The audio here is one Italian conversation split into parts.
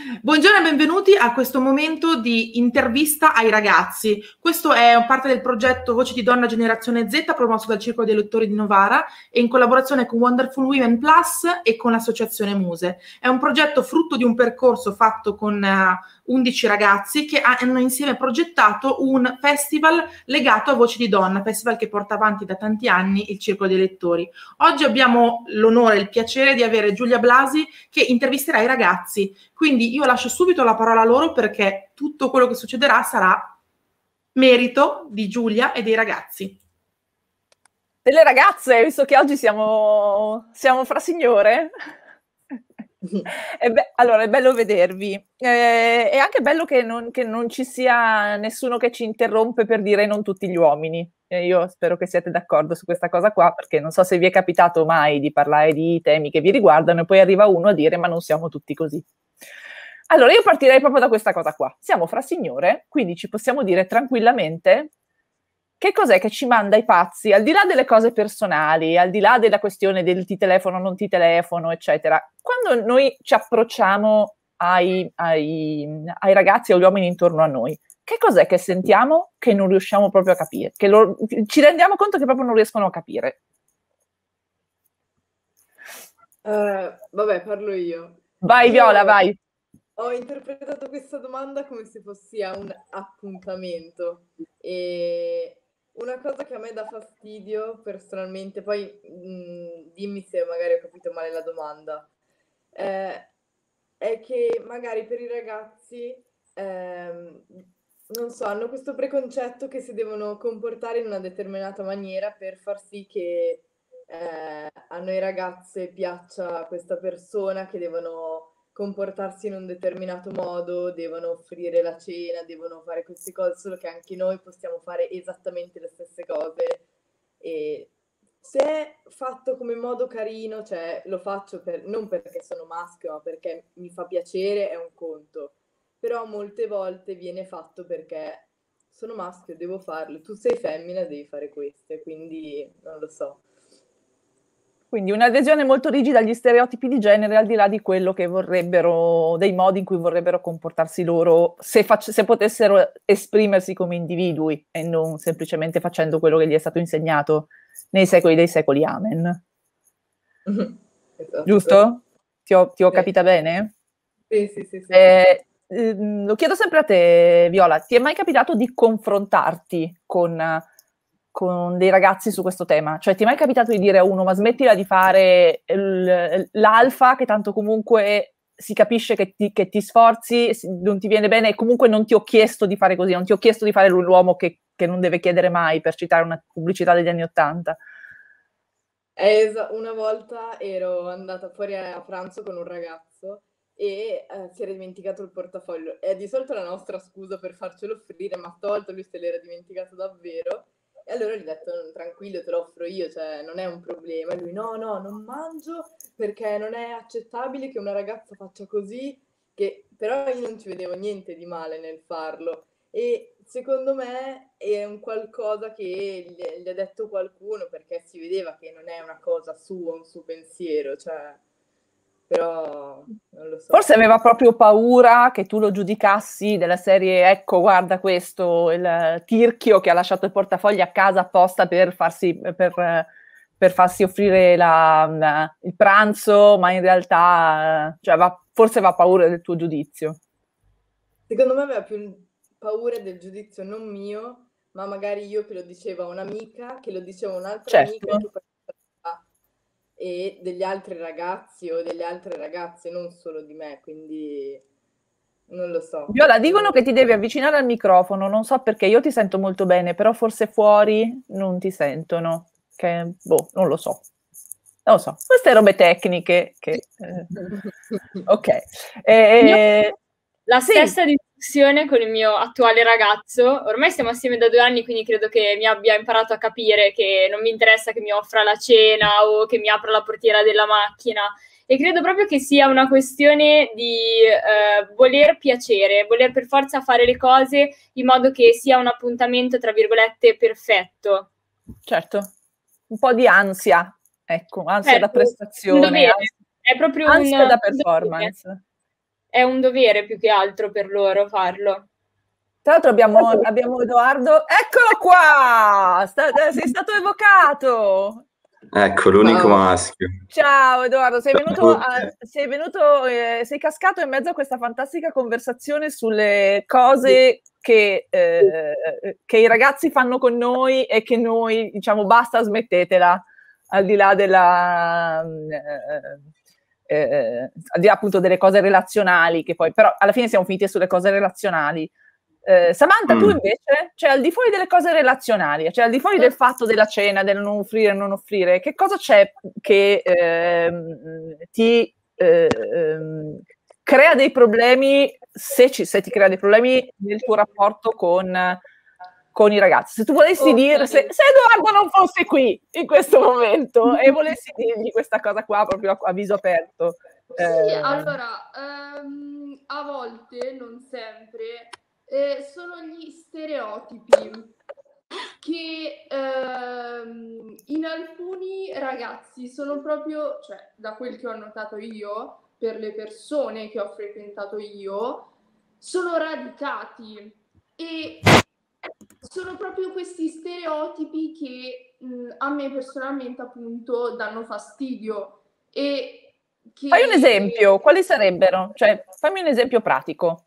Buongiorno e benvenuti a questo momento di intervista ai ragazzi. Questo è parte del progetto Voci di Donna Generazione Z promosso dal Circolo dei Lettori di Novara e in collaborazione con Wonderful Women Plus e con l'Associazione Muse. È un progetto frutto di un percorso fatto con 11 ragazzi che hanno insieme progettato un festival legato a Voci di Donna, festival che porta avanti da tanti anni il Circolo dei Lettori. Oggi abbiamo l'onore e il piacere di avere Giulia Blasi che intervisterà i ragazzi. Quindi io lascio subito la parola a loro perché tutto quello che succederà sarà merito di Giulia e dei ragazzi. Delle ragazze, visto che oggi siamo fra signore. Allora, è bello vedervi. È anche bello che non ci sia nessuno che ci interrompe per dire non tutti gli uomini. Io spero che siate d'accordo su questa cosa qua, perché non so se vi è capitato mai di parlare di temi che vi riguardano e poi arriva uno a dire ma non siamo tutti così. Allora, io partirei proprio da questa cosa qua. Siamo fra signore, quindi ci possiamo dire tranquillamente che cos'è che ci manda i pazzi, al di là delle cose personali, al di là della questione del ti telefono, non ti telefono, eccetera. Quando noi ci approcciamo ai ragazzi o agli uomini intorno a noi, che cos'è che sentiamo che non riusciamo proprio a capire? Ci rendiamo conto che proprio non riescono a capire? Vabbè, parlo io. Vai, Viola, vai. Ho interpretato questa domanda come se fossi a un appuntamento e una cosa che a me dà fastidio personalmente, poi dimmi se magari ho capito male la domanda, è che magari per i ragazzi, non so, hanno questo preconcetto che si devono comportare in una determinata maniera per far sì che a noi ragazze piaccia questa persona, che devono comportarsi in un determinato modo, devono offrire la cena, devono fare queste cose, solo che anche noi possiamo fare esattamente le stesse cose. E se è fatto come modo carino, cioè lo faccio non perché sono maschio, ma perché mi fa piacere, è un conto. Però molte volte viene fatto perché sono maschio, devo farlo, tu sei femmina, devi fare queste, quindi non lo so. Quindi un'adesione molto rigida agli stereotipi di genere, al di là di quello che vorrebbero, dei modi in cui vorrebbero comportarsi loro, se potessero esprimersi come individui e non semplicemente facendo quello che gli è stato insegnato nei secoli dei secoli. Amen. Esatto. Giusto? Ti ho capita bene? Sì. Lo chiedo sempre a te, Viola, ti è mai capitato di confrontarti con dei ragazzi su questo tema? Cioè, ti è mai capitato di dire a uno, ma smettila di fare l'alfa, che tanto comunque si capisce che ti sforzi, non ti viene bene, e comunque non ti ho chiesto di fare così, non ti ho chiesto di fare l'uomo che non deve chiedere mai, per citare una pubblicità degli anni '80. Una volta ero andata fuori a pranzo con un ragazzo e si era dimenticato il portafoglio. È di solito la nostra scusa per farcelo offrire, ma stavolta lui se l'era dimenticato davvero. E allora gli ho detto, tranquillo, te lo offro io, cioè non è un problema. E lui, no, non mangio perché non è accettabile che una ragazza faccia così, però io non ci vedevo niente di male nel farlo. E secondo me è un qualcosa che gli ha detto qualcuno, perché si vedeva che non è una cosa sua, un suo pensiero, cioè, però non lo so. Forse aveva proprio paura che tu lo giudicassi della serie, ecco, guarda questo, il tirchio che ha lasciato il portafoglio a casa apposta per farsi offrire il pranzo, ma in realtà forse aveva paura del tuo giudizio. Secondo me aveva più paura del giudizio non mio, ma magari io che lo dicevo a un'amica, che lo dicevo a un'altra amica, che e degli altri ragazzi o delle altre ragazze, non solo di me, quindi non lo so. Viola, dicono che ti devi avvicinare al microfono, non so perché, io ti sento molto bene, però forse fuori non ti sentono, non lo so. Non lo so, queste robe tecniche che... ok. La stessa discussione con il mio attuale ragazzo, ormai stiamo assieme da 2 anni, quindi credo che mi abbia imparato a capire che non mi interessa che mi offra la cena o che mi apra la portiera della macchina, e credo proprio che sia una questione di voler piacere, voler per forza fare le cose in modo che sia un appuntamento, tra virgolette, perfetto. Certo, un po' di ansia, ecco, ansia da prestazione, è proprio ansia da performance. è un dovere più che altro per loro farlo. Tra l'altro abbiamo Edoardo, eccolo qua, sei stato evocato. Ecco, l'unico maschio. Ciao Edoardo, sei cascato in mezzo a questa fantastica conversazione sulle cose che i ragazzi fanno con noi e che noi diciamo basta, smettetela, al di là della al di là appunto delle cose relazionali, che poi però alla fine siamo finiti sulle cose relazionali. Samantha, tu invece, cioè al di fuori delle cose relazionali, cioè al di fuori del fatto della cena, del non offrire e non offrire, che cosa c'è che ti crea dei problemi, se ti crea dei problemi nel tuo rapporto con i ragazzi? Se tu volessi dire, se Edoardo non fosse qui in questo momento e volessi dirgli questa cosa qua proprio a viso aperto. Sì, allora, a volte, non sempre, sono gli stereotipi che in alcuni ragazzi sono proprio, cioè da quel che ho notato io, per le persone che ho frequentato io, sono radicati e sono proprio questi stereotipi che a me personalmente appunto danno fastidio. Fai un esempio, quali sarebbero? Cioè, fammi un esempio pratico.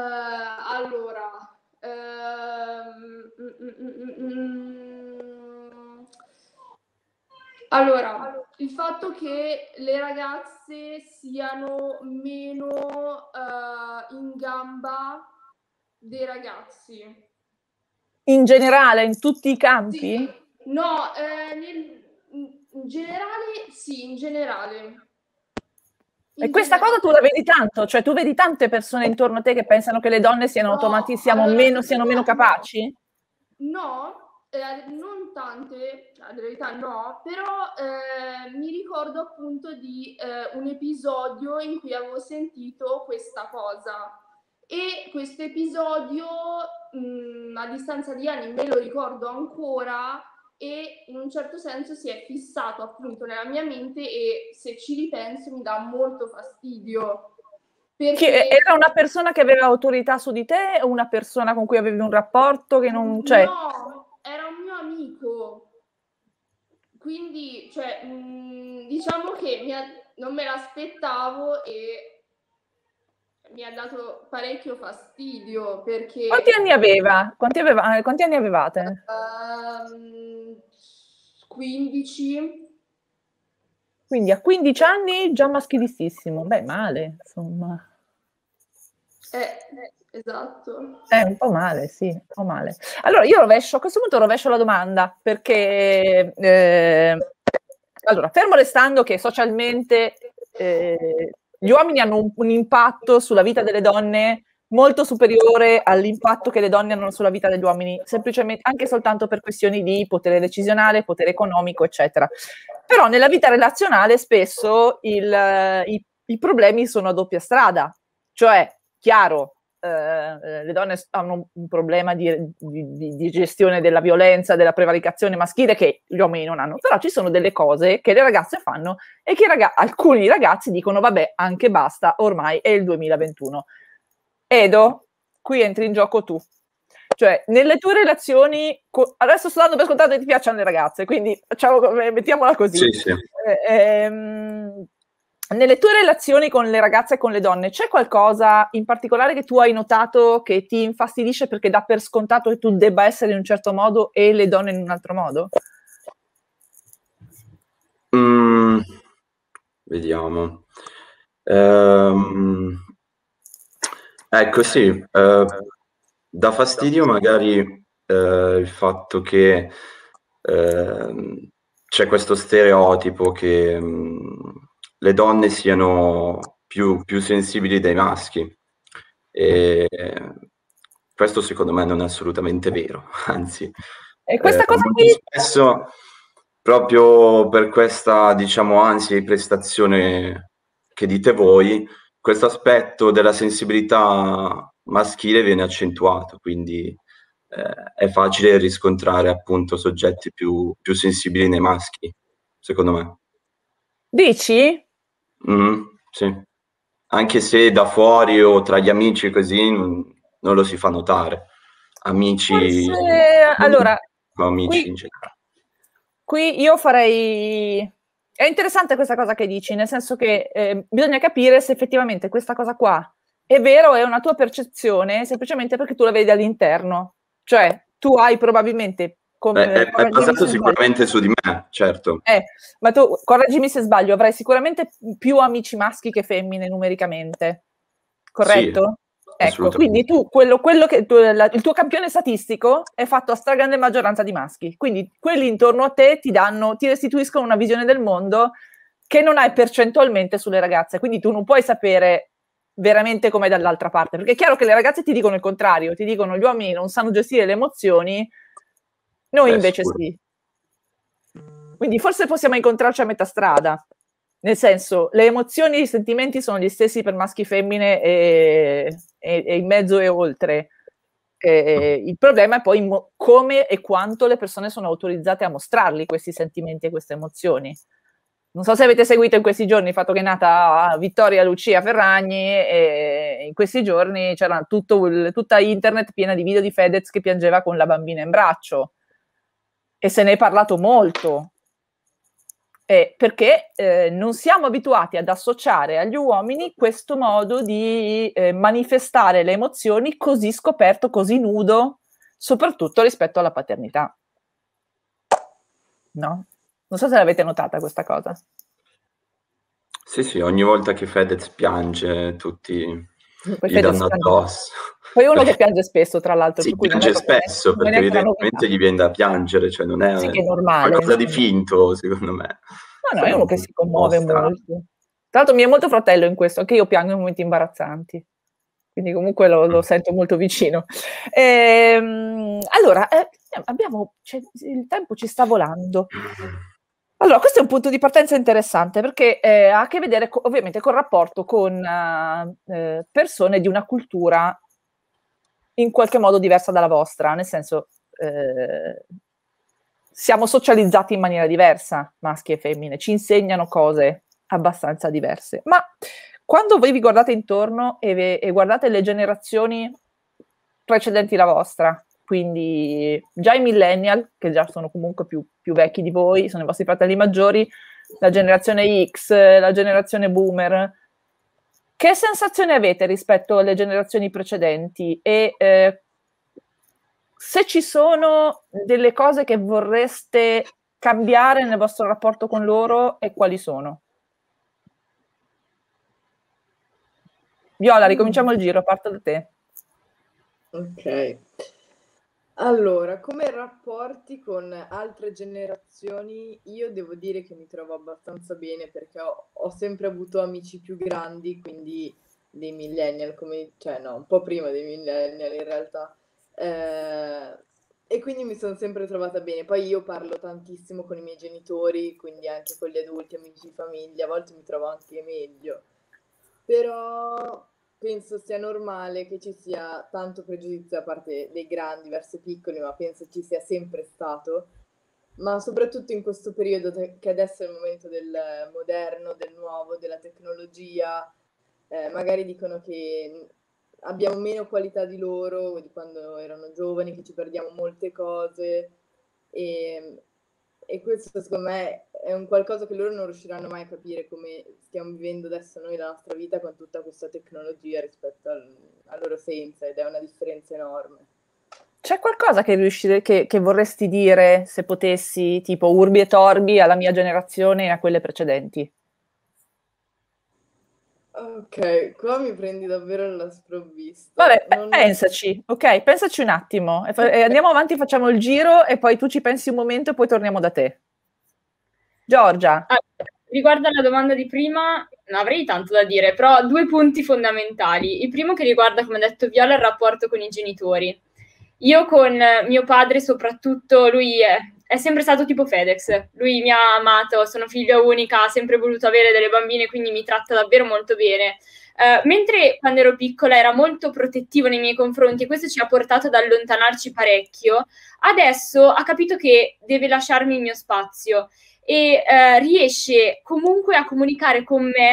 Allora, il fatto che le ragazze siano meno in gamba dei ragazzi. In generale, in tutti i campi? Sì. No, in generale, sì, in generale. E questa cosa tu la vedi tanto? Cioè tu vedi tante persone intorno a te che pensano che le donne siano siano meno capaci? No, non tante, in realtà no, però mi ricordo appunto di un episodio in cui avevo sentito questa cosa e questo episodio a distanza di anni me lo ricordo ancora e in un certo senso si è fissato appunto nella mia mente e se ci ripenso mi dà molto fastidio. Perché era una persona che aveva autorità su di te o una persona con cui avevi un rapporto che non... Cioè... No, era un mio amico. Quindi, cioè, diciamo che non me l'aspettavo e mi ha dato parecchio fastidio perché... Quanti anni aveva? Quanti anni avevate? 15. Quindi a 15 anni già maschilissimo. Beh, male, insomma. Esatto. Un po' male, sì, un po' male. Allora, io a questo punto rovescio la domanda, perché... allora, fermo restando che socialmente gli uomini hanno un impatto sulla vita delle donne molto superiore all'impatto che le donne hanno sulla vita degli uomini, semplicemente anche soltanto per questioni di potere decisionale, potere economico, eccetera. Però nella vita relazionale spesso i problemi sono a doppia strada, cioè, chiaro, le donne hanno un problema di gestione della violenza, della prevaricazione maschile che gli uomini non hanno, però ci sono delle cose che le ragazze fanno e che alcuni ragazzi dicono vabbè, anche basta, ormai è il 2021. Edo, qui entri in gioco tu. Cioè, nelle tue relazioni, adesso sto dando per scontato che ti piacciono le ragazze, quindi mettiamola così. Sì. Nelle tue relazioni con le ragazze e con le donne, c'è qualcosa in particolare che tu hai notato che ti infastidisce perché dà per scontato che tu debba essere in un certo modo e le donne in un altro modo? Vediamo. Ecco, sì, dà fastidio magari il fatto che c'è questo stereotipo che le donne siano più sensibili dei maschi e questo secondo me non è assolutamente vero, anzi e questa cosa molto spesso proprio per questa, diciamo, ansia di prestazione che dite voi, questo aspetto della sensibilità maschile viene accentuato, quindi è facile riscontrare appunto soggetti più sensibili nei maschi, secondo me. Dici? Sì. anche se da fuori o tra gli amici così non lo si fa notare. Amici, allora, amici in generale. Qui io farei... È interessante questa cosa che dici, nel senso che bisogna capire se effettivamente questa cosa qua è vero o è una tua percezione, semplicemente perché tu la vedi all'interno. Cioè, tu hai probabilmente... È basato sicuramente su di me, certo. Ma tu, correggimi se sbaglio, avrai sicuramente più amici maschi che femmine numericamente, corretto? Sì, ecco, quindi tu, quello che il tuo campione statistico è fatto a stragrande maggioranza di maschi, quindi quelli intorno a te ti restituiscono una visione del mondo che non hai percentualmente sulle ragazze, quindi tu non puoi sapere veramente com'è dall'altra parte, perché è chiaro che le ragazze ti dicono il contrario, ti dicono gli uomini non sanno gestire le emozioni, noi invece sicuro. Sì. Quindi forse possiamo incontrarci a metà strada, nel senso, le emozioni e i sentimenti sono gli stessi per maschi e femmine e in mezzo e oltre. Il problema è poi come e quanto le persone sono autorizzate a mostrarli questi sentimenti e queste emozioni. Non so se avete seguito in questi giorni il fatto che è nata Vittoria Lucia Ferragni e in questi giorni c'era tutta internet piena di video di Fedez che piangeva con la bambina in braccio. E se ne è parlato molto, perché non siamo abituati ad associare agli uomini questo modo di manifestare le emozioni così scoperto, così nudo, soprattutto rispetto alla paternità. No? Non so se l'avete notata questa cosa. Sì, ogni volta che Fedez piange tutti gli danno addosso. Poi uno che piange spesso, tra l'altro. Sì, piange spesso, perché evidentemente gli viene da piangere, cioè non è, che è normale, qualcosa di finto, secondo me. No, è uno che si commuove molto. Tra l'altro mi è molto fratello in questo, anche io piango in momenti imbarazzanti, quindi comunque lo sento molto vicino. Allora, il tempo ci sta volando. Allora, questo è un punto di partenza interessante perché ha a che vedere ovviamente col rapporto con persone di una cultura in qualche modo diversa dalla vostra, nel senso siamo socializzati in maniera diversa, maschi e femmine, ci insegnano cose abbastanza diverse, ma quando voi vi guardate intorno e guardate le generazioni precedenti la vostra, quindi già i millennial, che già sono comunque più vecchi di voi, sono i vostri fratelli maggiori, la generazione X, la generazione boomer, che sensazione avete rispetto alle generazioni precedenti? E se ci sono delle cose che vorreste cambiare nel vostro rapporto con loro, e quali sono? Viola, ricominciamo il giro, parto da te. Ok. Allora, come rapporti con altre generazioni, io devo dire che mi trovo abbastanza bene perché ho sempre avuto amici più grandi, quindi dei millennial, un po' prima dei millennial in realtà. E quindi mi sono sempre trovata bene. Poi io parlo tantissimo con i miei genitori, quindi anche con gli adulti, amici di famiglia, a volte mi trovo anche meglio. Però penso sia normale che ci sia tanto pregiudizio da parte dei grandi verso i piccoli, ma penso ci sia sempre stato, ma soprattutto in questo periodo che adesso è il momento del moderno, del nuovo, della tecnologia, magari dicono che abbiamo meno qualità di loro, di quando erano giovani, che ci perdiamo molte cose e questo secondo me è un qualcosa che loro non riusciranno mai a capire, come stiamo vivendo adesso noi la nostra vita con tutta questa tecnologia rispetto al loro senza, ed è una differenza enorme. C'è qualcosa che vorresti dire se potessi, tipo urbi e torbi alla mia generazione e a quelle precedenti? Ok, qua mi prendi davvero alla sprovvista. Vabbè, pensaci, ok? Pensaci un attimo. Andiamo avanti, facciamo il giro e poi tu ci pensi un momento e poi torniamo da te. Giorgia. Riguardo alla domanda di prima, non avrei tanto da dire, però 2 punti fondamentali. Il primo che riguarda, come ha detto Viola, il rapporto con i genitori. Io con mio padre soprattutto, lui è sempre stato tipo Fedez, lui mi ha amato, sono figlia unica, ha sempre voluto avere delle bambine, quindi mi tratta davvero molto bene. Mentre quando ero piccola era molto protettivo nei miei confronti e questo ci ha portato ad allontanarci parecchio, adesso ha capito che deve lasciarmi il mio spazio e riesce comunque a comunicare con me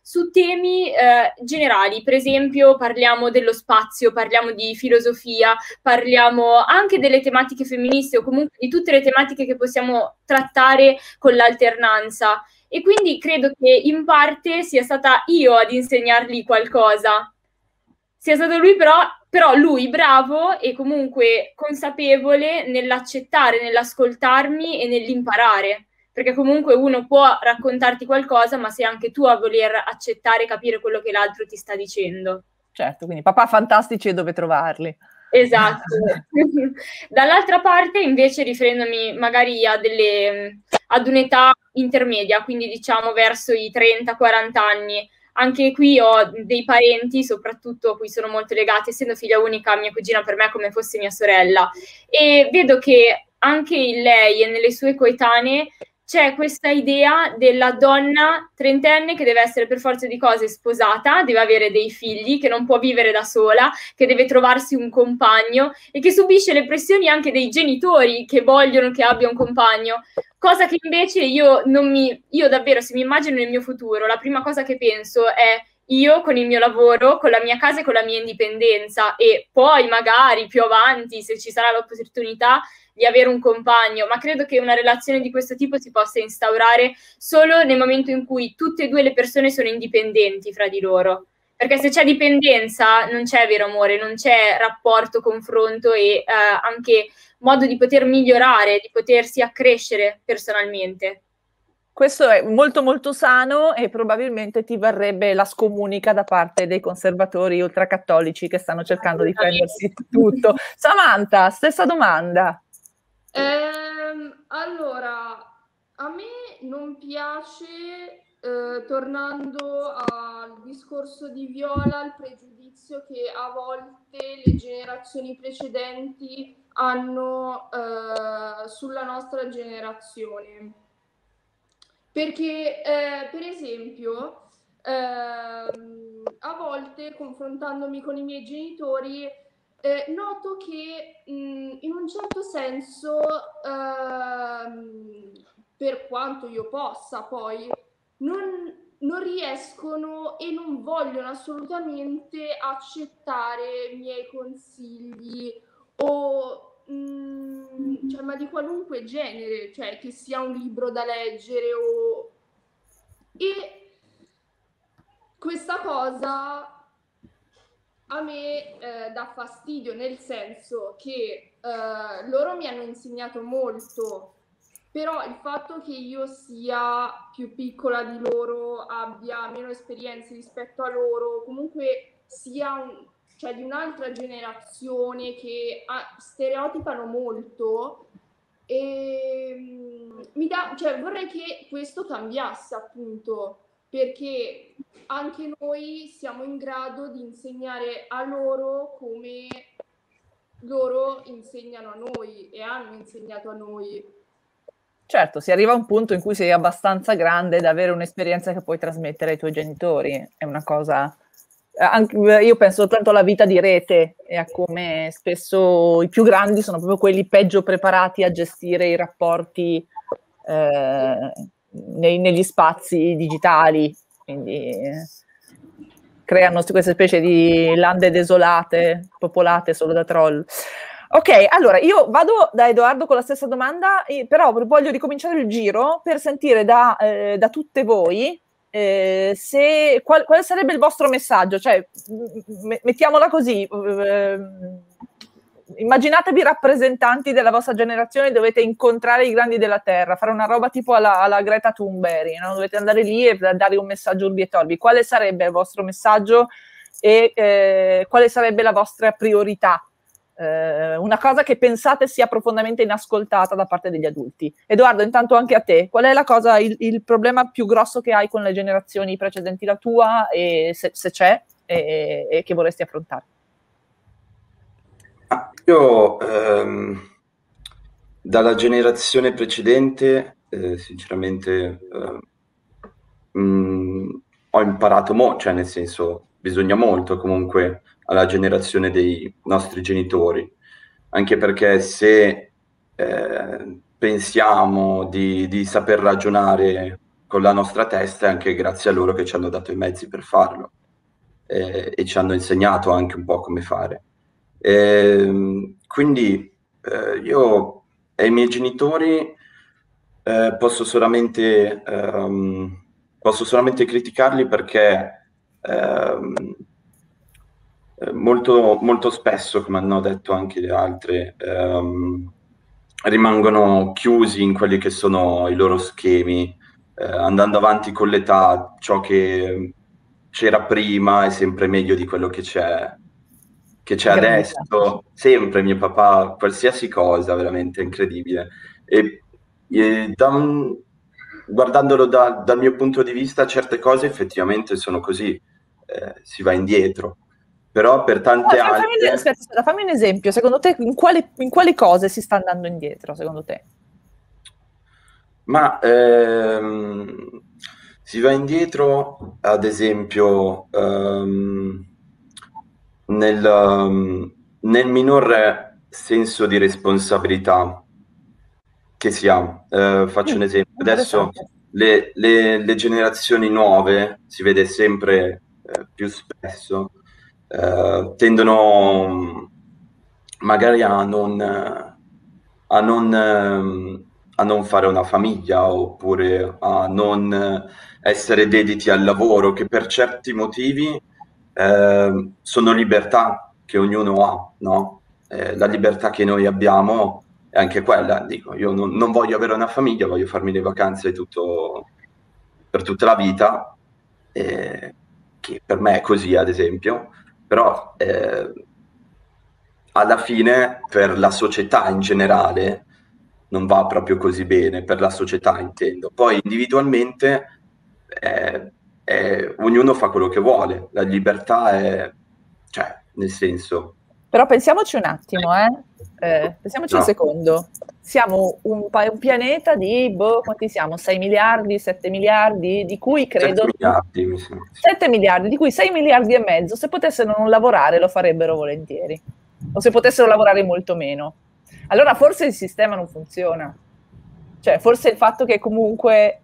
su temi generali. Per esempio parliamo dello spazio, parliamo di filosofia, parliamo anche delle tematiche femministe o comunque di tutte le tematiche che possiamo trattare con l'alternanza. E quindi credo che in parte sia stata io ad insegnargli qualcosa. Sia stato lui però lui bravo e comunque consapevole nell'accettare, nell'ascoltarmi e nell'imparare, perché comunque uno può raccontarti qualcosa, ma sei anche tu a voler accettare e capire quello che l'altro ti sta dicendo. Certo, quindi papà fantastici e dove trovarli. Esatto. Dall'altra parte invece riferendomi magari ad un'età intermedia, quindi diciamo verso i 30-40 anni, anche qui ho dei parenti, soprattutto a cui sono molto legati, essendo figlia unica, mia cugina per me è come fosse mia sorella, e vedo che anche in lei e nelle sue coetanee c'è questa idea della donna trentenne che deve essere per forza di cose sposata, deve avere dei figli, che non può vivere da sola, che deve trovarsi un compagno e che subisce le pressioni anche dei genitori che vogliono che abbia un compagno, cosa che invece io davvero, se mi immagino nel mio futuro, la prima cosa che penso è io con il mio lavoro, con la mia casa e con la mia indipendenza, e poi magari più avanti, se ci sarà l'opportunità, di avere un compagno, ma credo che una relazione di questo tipo si possa instaurare solo nel momento in cui tutte e due le persone sono indipendenti fra di loro, perché se c'è dipendenza non c'è vero amore, non c'è rapporto, confronto e anche modo di poter migliorare, di potersi accrescere personalmente. Questo è molto molto sano e probabilmente ti varrebbe la scomunica da parte dei conservatori ultracattolici che stanno cercando di prendersi tutto. Samantha, stessa domanda. Allora, a me non piace, tornando al discorso di Viola, il pregiudizio che a volte le generazioni precedenti hanno sulla nostra generazione. Perché, per esempio, a volte, confrontandomi con i miei genitori, noto che in un certo senso, per quanto io possa poi, non riescono e non vogliono assolutamente accettare i miei consigli o cioè, ma di qualunque genere, cioè che sia un libro da leggere e questa cosa a me dà fastidio, nel senso che loro mi hanno insegnato molto, però il fatto che io sia più piccola di loro, abbia meno esperienze rispetto a loro, comunque sia cioè di un'altra generazione che stereotipano molto, e cioè vorrei che questo cambiasse, appunto, perché anche noi siamo in grado di insegnare a loro come loro insegnano a noi e hanno insegnato a noi. Certo, si arriva a un punto in cui sei abbastanza grande da avere un'esperienza che puoi trasmettere ai tuoi genitori, è una cosa... io penso tanto alla vita di rete e a come spesso i più grandi sono proprio quelli peggio preparati a gestire i rapporti negli spazi digitali, quindi creano queste specie di lande desolate, popolate solo da troll. Ok, allora io vado da Edoardo con la stessa domanda, però voglio ricominciare il giro per sentire da tutte voi quale sarebbe il vostro messaggio, cioè mettiamola così, immaginatevi rappresentanti della vostra generazione, dovete incontrare i grandi della terra, fare una roba tipo alla Greta Thunberg, no? Dovete andare lì e dare un messaggio urbi e torbi. Quale sarebbe il vostro messaggio e quale sarebbe la vostra priorità? Una cosa che pensate sia profondamente inascoltata da parte degli adulti. Edoardo, intanto anche a te, qual è la cosa, il problema più grosso che hai con le generazioni precedenti la tua, e se c'è, e che vorresti affrontare? Io dalla generazione precedente sinceramente ho imparato cioè nel senso bisogna molto comunque alla generazione dei nostri genitori, anche perché se pensiamo di saper ragionare con la nostra testa è anche grazie a loro che ci hanno dato i mezzi per farlo e ci hanno insegnato anche un po' come fare. Quindi io e i miei genitori posso solamente criticarli perché molto, molto spesso, come hanno detto anche le altre, rimangono chiusi in quelli che sono i loro schemi, andando avanti con l'età. Ciò che c'era prima è sempre meglio di quello che c'è adesso. Sempre mio papà, qualsiasi cosa, veramente incredibile. E guardandolo dal mio punto di vista, certe cose effettivamente sono così, si va indietro. Però per tante altre... Aspetta, fammi un esempio. Secondo te in quali cose si sta andando indietro, secondo te? Ma si va indietro, ad esempio, nel minor senso di responsabilità che si ha. Faccio un esempio. Adesso le generazioni nuove, si vede sempre più spesso, tendono magari a non fare una famiglia, oppure a non essere dediti al lavoro, che per certi motivi sono libertà che ognuno ha, no? La libertà che noi abbiamo è anche quella. Dico, io non voglio avere una famiglia, voglio farmi le vacanze per tutta la vita, che per me è così, ad esempio. Però alla fine per la società in generale non va proprio così bene, per la società intendo. Poi individualmente ognuno fa quello che vuole, la libertà è, cioè, nel senso... Però pensiamoci un attimo, pensiamoci un secondo. Siamo un pianeta di, quanti siamo? 6 miliardi, 7 miliardi, di cui credo... 7 miliardi, mi sembra. 7 miliardi, di cui 6 miliardi e mezzo, se potessero non lavorare, lo farebbero volentieri. O se potessero lavorare molto meno. Allora forse il sistema non funziona. Cioè, forse il fatto che comunque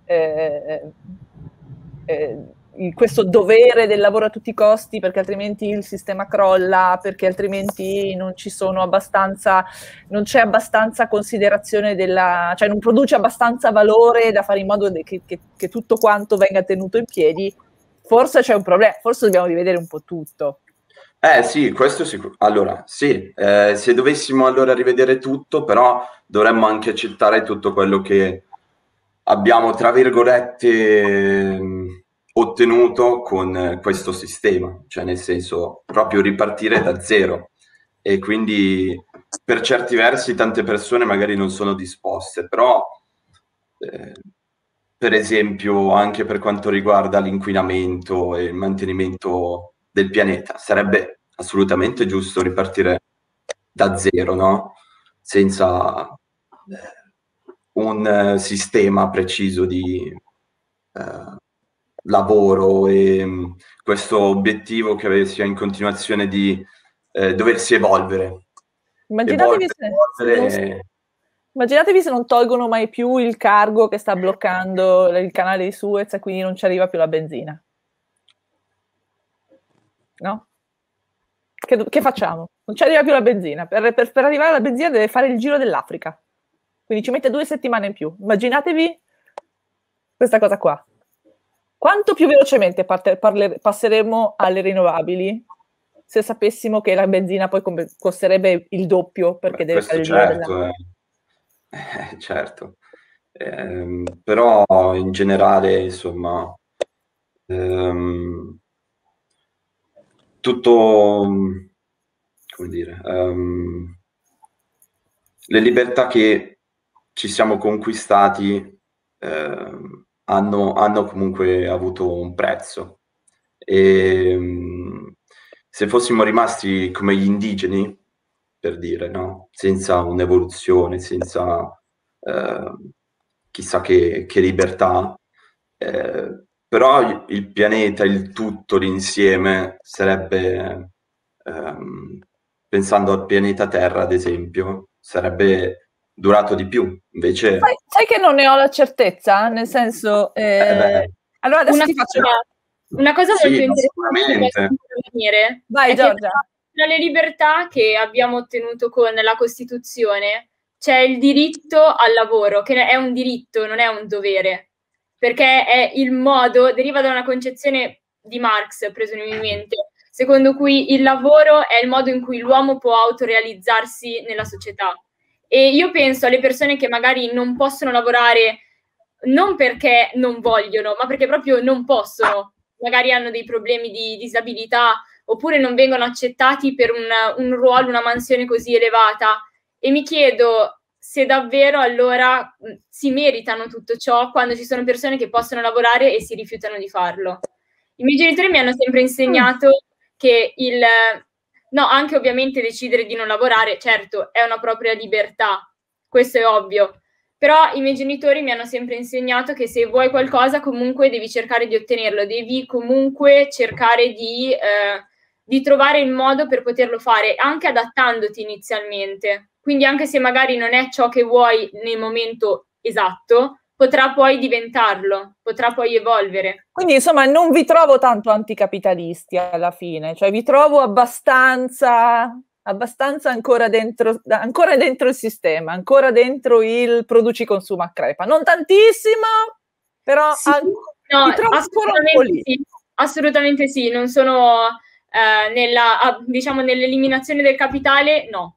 questo dovere del lavoro a tutti i costi, perché altrimenti il sistema crolla, perché altrimenti non c'è abbastanza considerazione cioè non produce abbastanza valore da fare in modo che tutto quanto venga tenuto in piedi, forse c'è un problema, forse dobbiamo rivedere un po' tutto. Sì, questo sicuro. Allora, sì, se dovessimo allora rivedere tutto, però dovremmo anche accettare tutto quello che abbiamo, tra virgolette, ottenuto con questo sistema, cioè nel senso proprio ripartire da zero. E quindi per certi versi tante persone magari non sono disposte, però per esempio anche per quanto riguarda l'inquinamento e il mantenimento del pianeta, sarebbe assolutamente giusto ripartire da zero, no? Senza un sistema preciso di lavoro e questo obiettivo che sia in continuazione di doversi evolvere. Immaginatevi se non tolgono mai più il cargo che sta bloccando il canale di Suez e quindi non ci arriva più la benzina. No? Che facciamo? Non ci arriva più la benzina. Per arrivare alla benzina deve fare il giro dell'Africa. Quindi ci mette 2 settimane in più. Immaginatevi questa cosa qua. Quanto più velocemente passeremo alle rinnovabili se sapessimo che la benzina poi costerebbe il doppio perché deve fare il giro dell'Africa? Certo. Però in generale, insomma, tutto, come dire, le libertà che ci siamo conquistati hanno comunque avuto un prezzo, e se fossimo rimasti come gli indigeni, per dire, no? Senza un'evoluzione, senza chissà che libertà, però il pianeta, il tutto, l'insieme sarebbe, pensando al pianeta Terra ad esempio, sarebbe durato di più. Invece Sai che non ne ho la certezza, nel senso... allora adesso ti faccio... Una cosa molto interessante che venire Vai, Giorgia. Tra le libertà che abbiamo ottenuto con la Costituzione c'è il diritto al lavoro, che è un diritto, non è un dovere, perché è il modo, deriva da una concezione di Marx, presumibilmente, secondo cui il lavoro è il modo in cui l'uomo può autorealizzarsi nella società. E io penso alle persone che magari non possono lavorare non perché non vogliono, ma perché proprio non possono, magari hanno dei problemi di disabilità oppure non vengono accettati per un ruolo, una mansione così elevata. E mi chiedo se davvero allora si meritano tutto ciò quando ci sono persone che possono lavorare e si rifiutano di farlo. I miei genitori mi hanno sempre insegnato che no, anche ovviamente decidere di non lavorare, certo, è una propria libertà, questo è ovvio, però i miei genitori mi hanno sempre insegnato che se vuoi qualcosa comunque devi cercare di ottenerlo, devi comunque cercare di trovare il modo per poterlo fare, anche adattandoti inizialmente. Quindi anche se magari non è ciò che vuoi nel momento esatto, potrà poi diventarlo, potrà poi evolvere. Quindi insomma non vi trovo tanto anticapitalisti alla fine, cioè vi trovo abbastanza ancora dentro il sistema, ancora dentro il produci consuma crepa. Non tantissimo, però sì, no, vi trovo ancora un po' lì. Sì, assolutamente sì, non sono diciamo nell'eliminazione del capitale, no.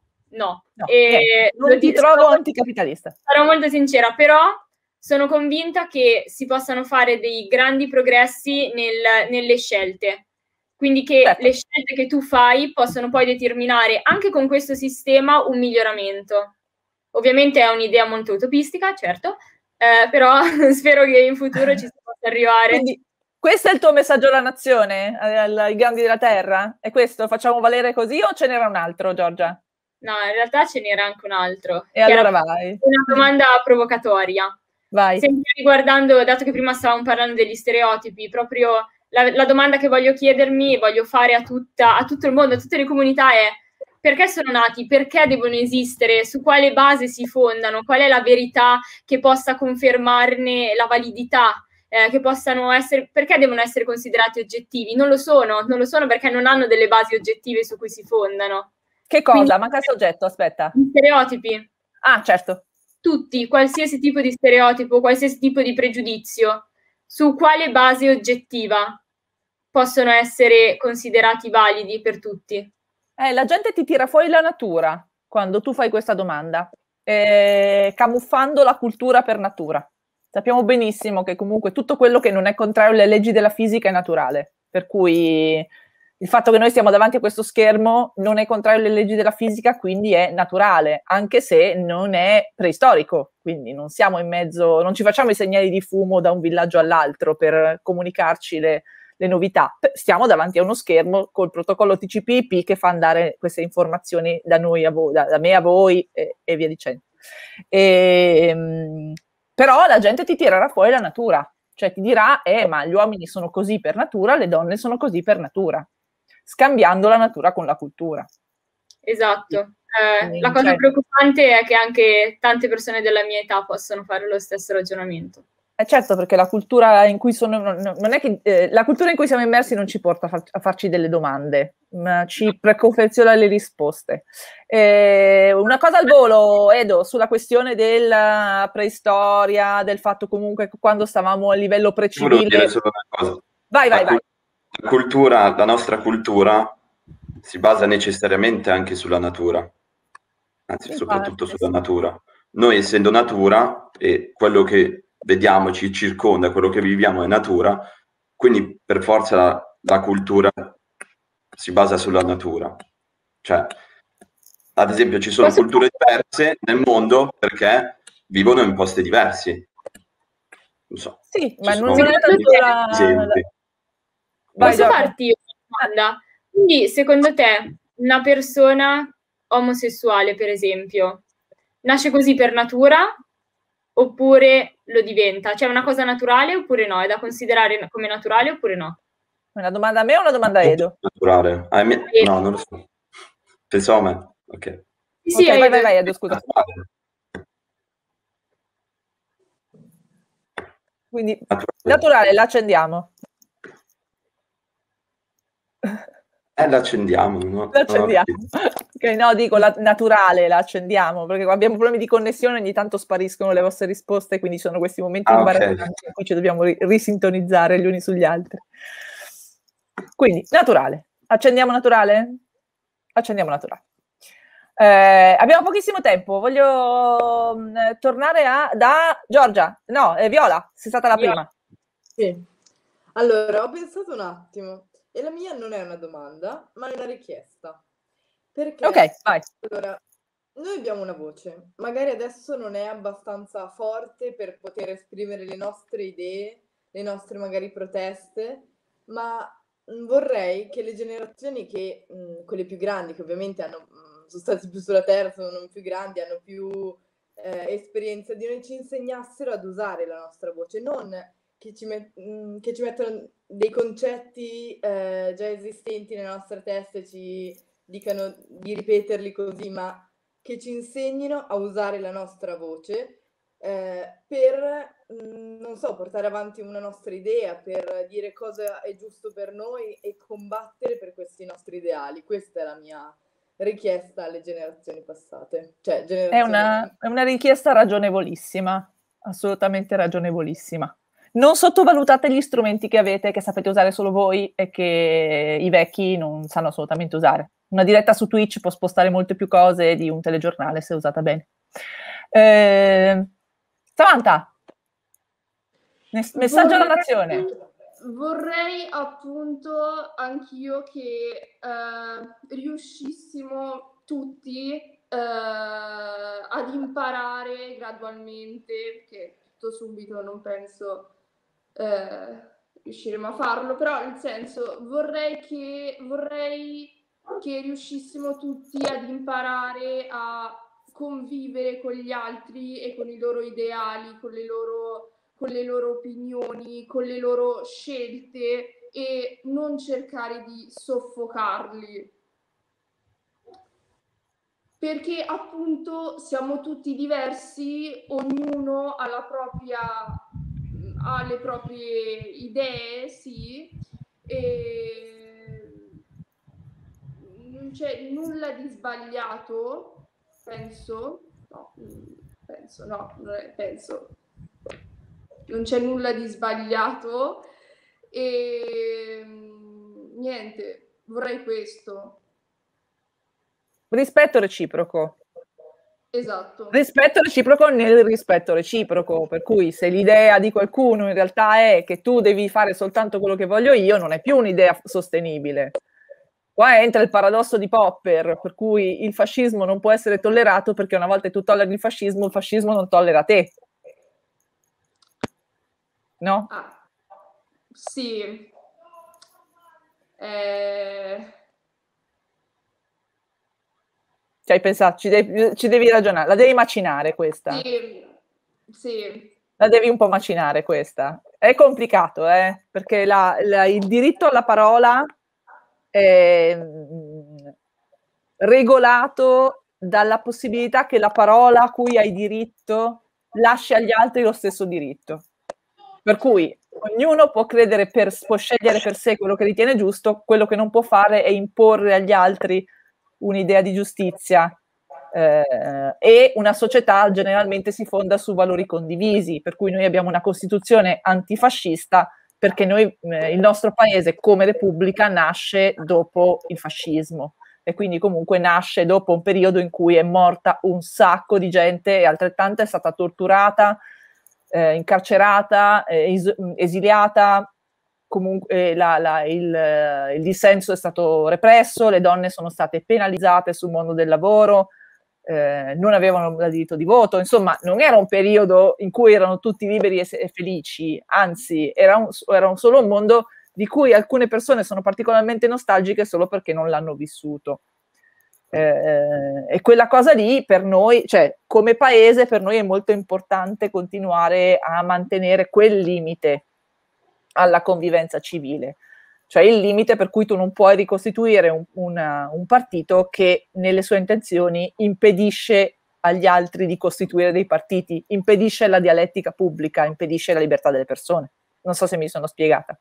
Non ti trovo anticapitalista. Sarò molto sincera, però sono convinta che si possano fare dei grandi progressi nelle scelte. Quindi che le scelte che tu fai possono poi determinare anche con questo sistema un miglioramento. Ovviamente è un'idea molto utopistica, certo, però spero che in futuro ci si possa arrivare. Quindi, questo è il tuo messaggio alla nazione, ai grandi della terra? È questo? Facciamo valere così o ce n'era un altro, Giorgia? No, in realtà ce n'era anche un altro. E allora vai. Una domanda provocatoria. Vai. Sempre riguardando, dato che prima stavamo parlando degli stereotipi, proprio la domanda che voglio chiedermi e voglio fare a tutto il mondo, a tutte le comunità è: perché sono nati? Perché devono esistere? Su quale base si fondano? Qual è la verità che possa confermarne la validità? Che possano essere, perché devono essere considerati oggettivi? Non lo sono perché non hanno delle basi oggettive su cui si fondano. Che cosa? Quindi, manca il soggetto, aspetta. Gli stereotipi. Ah, certo. Tutti, qualsiasi tipo di stereotipo, qualsiasi tipo di pregiudizio, su quale base oggettiva possono essere considerati validi per tutti? La gente ti tira fuori la natura quando tu fai questa domanda, camuffando la cultura per natura. Sappiamo benissimo che comunque tutto quello che non è contrario alle leggi della fisica è naturale, per cui il fatto che noi stiamo davanti a questo schermo non è contrario alle leggi della fisica, quindi è naturale, anche se non è preistorico, quindi non siamo in mezzo, non ci facciamo i segnali di fumo da un villaggio all'altro per comunicarci le novità. Stiamo davanti a uno schermo col protocollo TCP/IP che fa andare queste informazioni da noi a voi, da me a voi e via dicendo. Però la gente ti tirerà fuori la natura, cioè ti dirà ma gli uomini sono così per natura, le donne sono così per natura, scambiando la natura con la cultura. Esatto. La cosa preoccupante è che anche tante persone della mia età possono fare lo stesso ragionamento. Certo, perché la cultura in cui non è che la cultura in cui siamo immersi non ci porta a farci delle domande, ma ci preconfeziona le risposte. Una cosa al volo, Edo, sulla questione della preistoria, del fatto comunque che quando stavamo a livello precivile. Volevo dire solo una cosa. Vai. La nostra cultura si basa necessariamente anche sulla natura, anzi soprattutto sulla natura. Noi essendo natura e quello che vediamo, ci circonda, quello che viviamo è natura, quindi per forza la cultura si basa sulla natura. Cioè, ad esempio, ci sono culture diverse nel mondo perché vivono in posti diversi. Non so. Sì, ma non è tanto Posso farti una domanda? Quindi, secondo te, una persona omosessuale, per esempio, nasce così per natura oppure lo diventa? Cioè, è una cosa naturale oppure no? È da considerare come naturale oppure no? Una domanda a me o una domanda a Edo? Naturale. No, non lo so. Pensavo a me. Ok. Sì, okay, vai, Edo, scusa. Quindi naturale, l'accendiamo. L'accendiamo, no? L'accendiamo. Ok, no, dico naturale, la accendiamo, perché abbiamo problemi di connessione, ogni tanto spariscono le vostre risposte, quindi sono questi momenti imbarazzanti in cui ci dobbiamo risintonizzare gli uni sugli altri. Quindi, naturale. Accendiamo naturale? Accendiamo naturale. Abbiamo pochissimo tempo, voglio tornare da Giorgia. No, Viola, sei stata la prima. Sì. Allora, ho pensato un attimo, e la mia non è una domanda, ma è una richiesta. Perché, ok, vai. Allora, noi abbiamo una voce, magari adesso non è abbastanza forte per poter esprimere le nostre idee, le nostre magari proteste, ma vorrei che le generazioni quelle più grandi, che ovviamente sono stati più sulla terra, sono più grandi, hanno più esperienza di noi, ci insegnassero ad usare la nostra voce, non che ci mettono dei concetti già esistenti nella nostra testa e ci dicano di ripeterli così, ma che ci insegnino a usare la nostra voce per, non so, portare avanti una nostra idea, per dire cosa è giusto per noi e combattere per questi nostri ideali. Questa è la mia richiesta alle generazioni passate. Cioè, È una richiesta ragionevolissima, assolutamente ragionevolissima. Non sottovalutate gli strumenti che avete, che sapete usare solo voi e che i vecchi non sanno assolutamente usare. Una diretta su Twitch può spostare molte più cose di un telegiornale se usata bene. Samantha, messaggio alla nazione. Vorrei appunto anch'io che riuscissimo tutti ad imparare gradualmente, che tutto subito non penso riusciremo a farlo, però nel senso vorrei che riuscissimo tutti ad imparare a convivere con gli altri e con i loro ideali, con le loro opinioni, con le loro scelte e non cercare di soffocarli. Perché appunto siamo tutti diversi, ognuno ha le proprie idee, sì, e non c'è nulla di sbagliato, penso. Non c'è nulla di sbagliato e niente, vorrei questo. Rispetto reciproco. Esatto. Rispetto reciproco nel rispetto reciproco, per cui se l'idea di qualcuno in realtà è che tu devi fare soltanto quello che voglio io, non è più un'idea sostenibile. Qua entra il paradosso di Popper, per cui il fascismo non può essere tollerato perché una volta che tu tolleri il fascismo non tollera te. No? Sì. Ci hai pensato, ci devi ragionare, la devi macinare questa. Sì. La devi un po' macinare questa. È complicato, perché il diritto alla parola è regolato dalla possibilità che la parola a cui hai diritto lasci agli altri lo stesso diritto. Per cui ognuno può scegliere per sé quello che ritiene giusto, quello che non può fare è imporre agli altri un'idea di giustizia. E una società generalmente si fonda su valori condivisi, per cui noi abbiamo una Costituzione antifascista perché il nostro paese come Repubblica nasce dopo il fascismo e quindi comunque nasce dopo un periodo in cui è morta un sacco di gente e altrettanto è stata torturata, incarcerata, esiliata. Comunque il dissenso è stato represso, le donne sono state penalizzate sul mondo del lavoro, non avevano il diritto di voto, insomma non era un periodo in cui erano tutti liberi e felici, anzi era solo un mondo di cui alcune persone sono particolarmente nostalgiche solo perché non l'hanno vissuto. E quella cosa lì per noi, cioè come paese per noi è molto importante continuare a mantenere quel limite alla convivenza civile, cioè il limite per cui tu non puoi ricostituire un partito che nelle sue intenzioni impedisce agli altri di costituire dei partiti, impedisce la dialettica pubblica, impedisce la libertà delle persone. Non so se mi sono spiegata.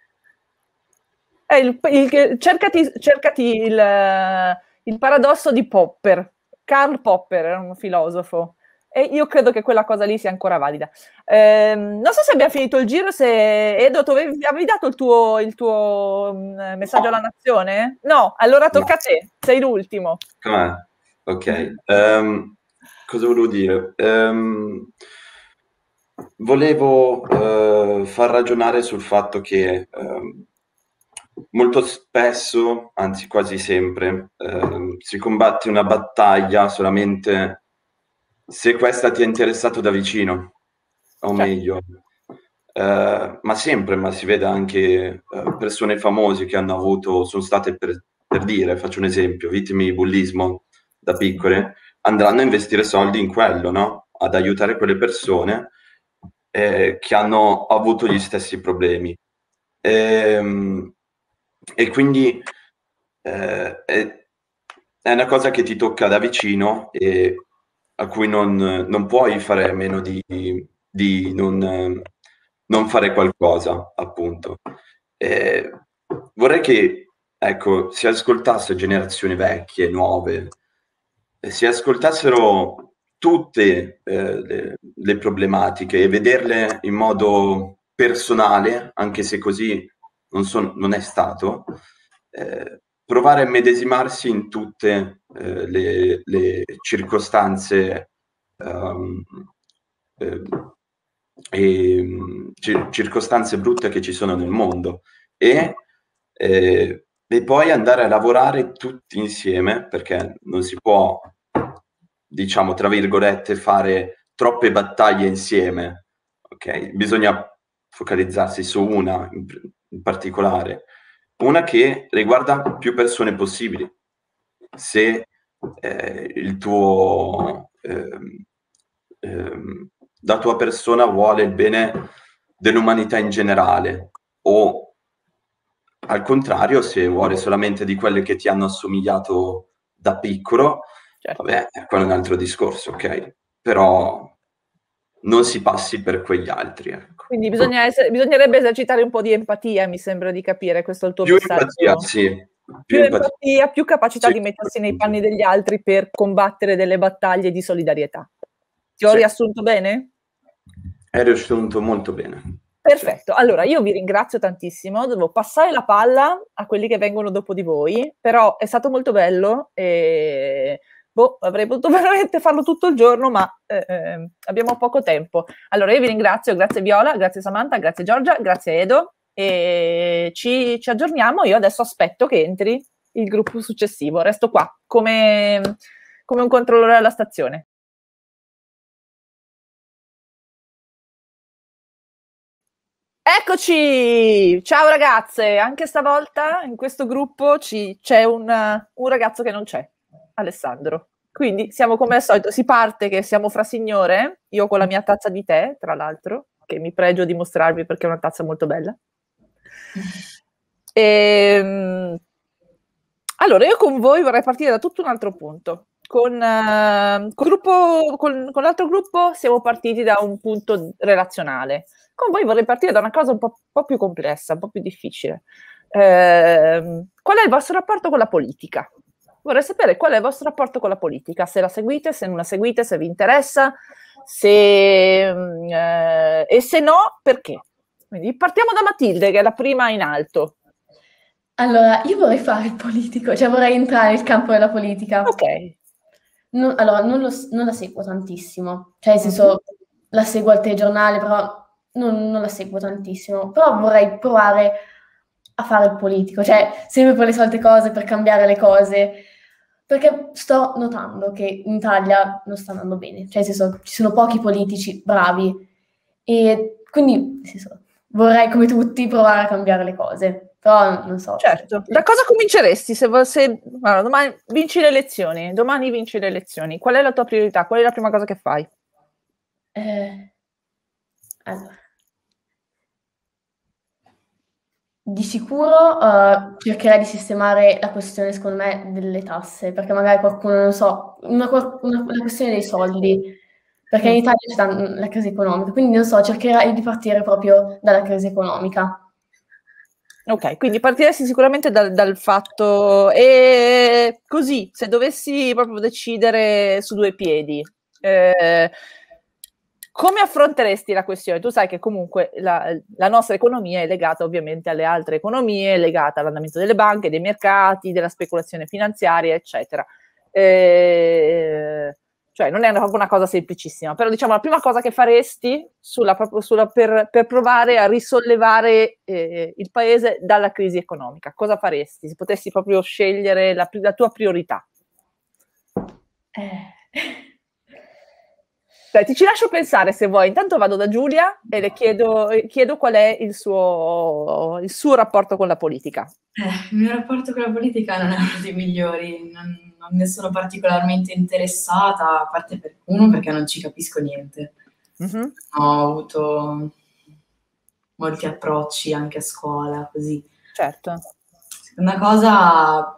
Cercati il paradosso di Popper. Karl Popper era un filosofo e io credo che quella cosa lì sia ancora valida. Non so se abbiamo finito il giro, se Edo, tu avevi dato il tuo messaggio alla nazione? No, allora tocca a te, sei l'ultimo. Com'è? Ok. Cosa volevo dire? Volevo far ragionare sul fatto che molto spesso, anzi quasi sempre, si combatte una battaglia solamente se questa ti è interessato da vicino, o meglio, ma sempre, ma si vede anche persone famose che hanno avuto, sono state per dire, faccio un esempio, vittime di bullismo da piccole, andranno a investire soldi in quello, no? Ad aiutare quelle persone che hanno avuto gli stessi problemi. E quindi è una cosa che ti tocca da vicino e a cui non puoi fare a meno di non fare qualcosa, appunto. Vorrei che, ecco, si ascoltasse generazioni vecchie, nuove, si ascoltassero tutte le problematiche e vederle in modo personale, anche se così non è stato, provare a medesimarsi in tutte le circostanze circostanze brutte che ci sono nel mondo e poi andare a lavorare tutti insieme, perché non si può, diciamo, tra virgolette, fare troppe battaglie insieme, ok? Bisogna focalizzarsi su una in particolare, una che riguarda più persone possibili. Se la tua persona vuole il bene dell'umanità in generale, o al contrario, se vuole solamente di quelle che ti hanno assomigliato da piccolo, certo. Vabbè, quello è un altro discorso, ok? Però non si passi per quegli altri. Ecco. Quindi bisognerebbe esercitare un po' di empatia, mi sembra di capire, questo è il tuo più messaggio. Empatia, sì. Più empatia, più capacità di mettersi nei panni degli altri per combattere delle battaglie di solidarietà. Ti ho riassunto bene? Hai riassunto molto bene. Perfetto, allora io vi ringrazio tantissimo, devo passare la palla a quelli che vengono dopo di voi, però è stato molto bello e avrei potuto veramente farlo tutto il giorno, ma abbiamo poco tempo. Allora io vi ringrazio, grazie Viola, grazie Samantha, grazie Giorgia, grazie Edo e ci aggiorniamo. Io adesso aspetto che entri il gruppo successivo, resto qua come un controllore alla stazione. Eccoci! Ciao ragazze! Anche stavolta in questo gruppo c'è un ragazzo che non c'è, Alessandro. Quindi siamo come al solito, si parte che siamo fra signore, io con la mia tazza di tè, tra l'altro, che mi pregio di mostrarvi perché è una tazza molto bella. Allora, io con voi vorrei partire da tutto un altro punto. Con l'altro gruppo siamo partiti da un punto relazionale. Con voi vorrei partire da una cosa un po' più complessa, un po' più difficile. Qual è il vostro rapporto con la politica? Vorrei sapere qual è il vostro rapporto con la politica, se la seguite, se non la seguite, se vi interessa, e se no, perché? Quindi partiamo da Matilde, che è la prima in alto. Allora, io vorrei fare il politico, cioè vorrei entrare nel campo della politica. Ok. Allora, non la seguo tantissimo, cioè nel senso la seguo al telegiornale, però non la seguo tantissimo, però vorrei provare a fare il politico, cioè sempre per le solite cose, per cambiare le cose, perché sto notando che in Italia non sta andando bene, cioè nel senso ci sono pochi politici bravi e quindi nel senso, vorrei come tutti provare a cambiare le cose, però non so. Certo, da cosa cominceresti allora, domani vinci le elezioni, qual è la tua priorità, qual è la prima cosa che fai? Allora. di sicuro cercherei di sistemare la questione, secondo me, delle tasse, perché magari qualcuno, non so, la questione dei soldi, perché in Italia c'è la crisi economica, quindi non so, cercherei di partire proprio dalla crisi economica. Ok, quindi partiresti sicuramente dal fatto, e così, se dovessi proprio decidere su due piedi, come affronteresti la questione? Tu sai che comunque la nostra economia è legata ovviamente alle altre economie, è legata all'andamento delle banche, dei mercati, della speculazione finanziaria, eccetera. Cioè non è una cosa semplicissima, però diciamo la prima cosa che faresti per provare a risollevare il paese dalla crisi economica, cosa faresti? Se potessi proprio scegliere la tua priorità. Dai, ci lascio pensare se vuoi. Intanto vado da Giulia e le chiedo qual è il suo rapporto con la politica. Il mio rapporto con la politica non è uno dei migliori, non ne sono particolarmente interessata, a parte perché non ci capisco niente. Mm-hmm. Ho avuto molti approcci anche a scuola, così. Certo. Seconda cosa,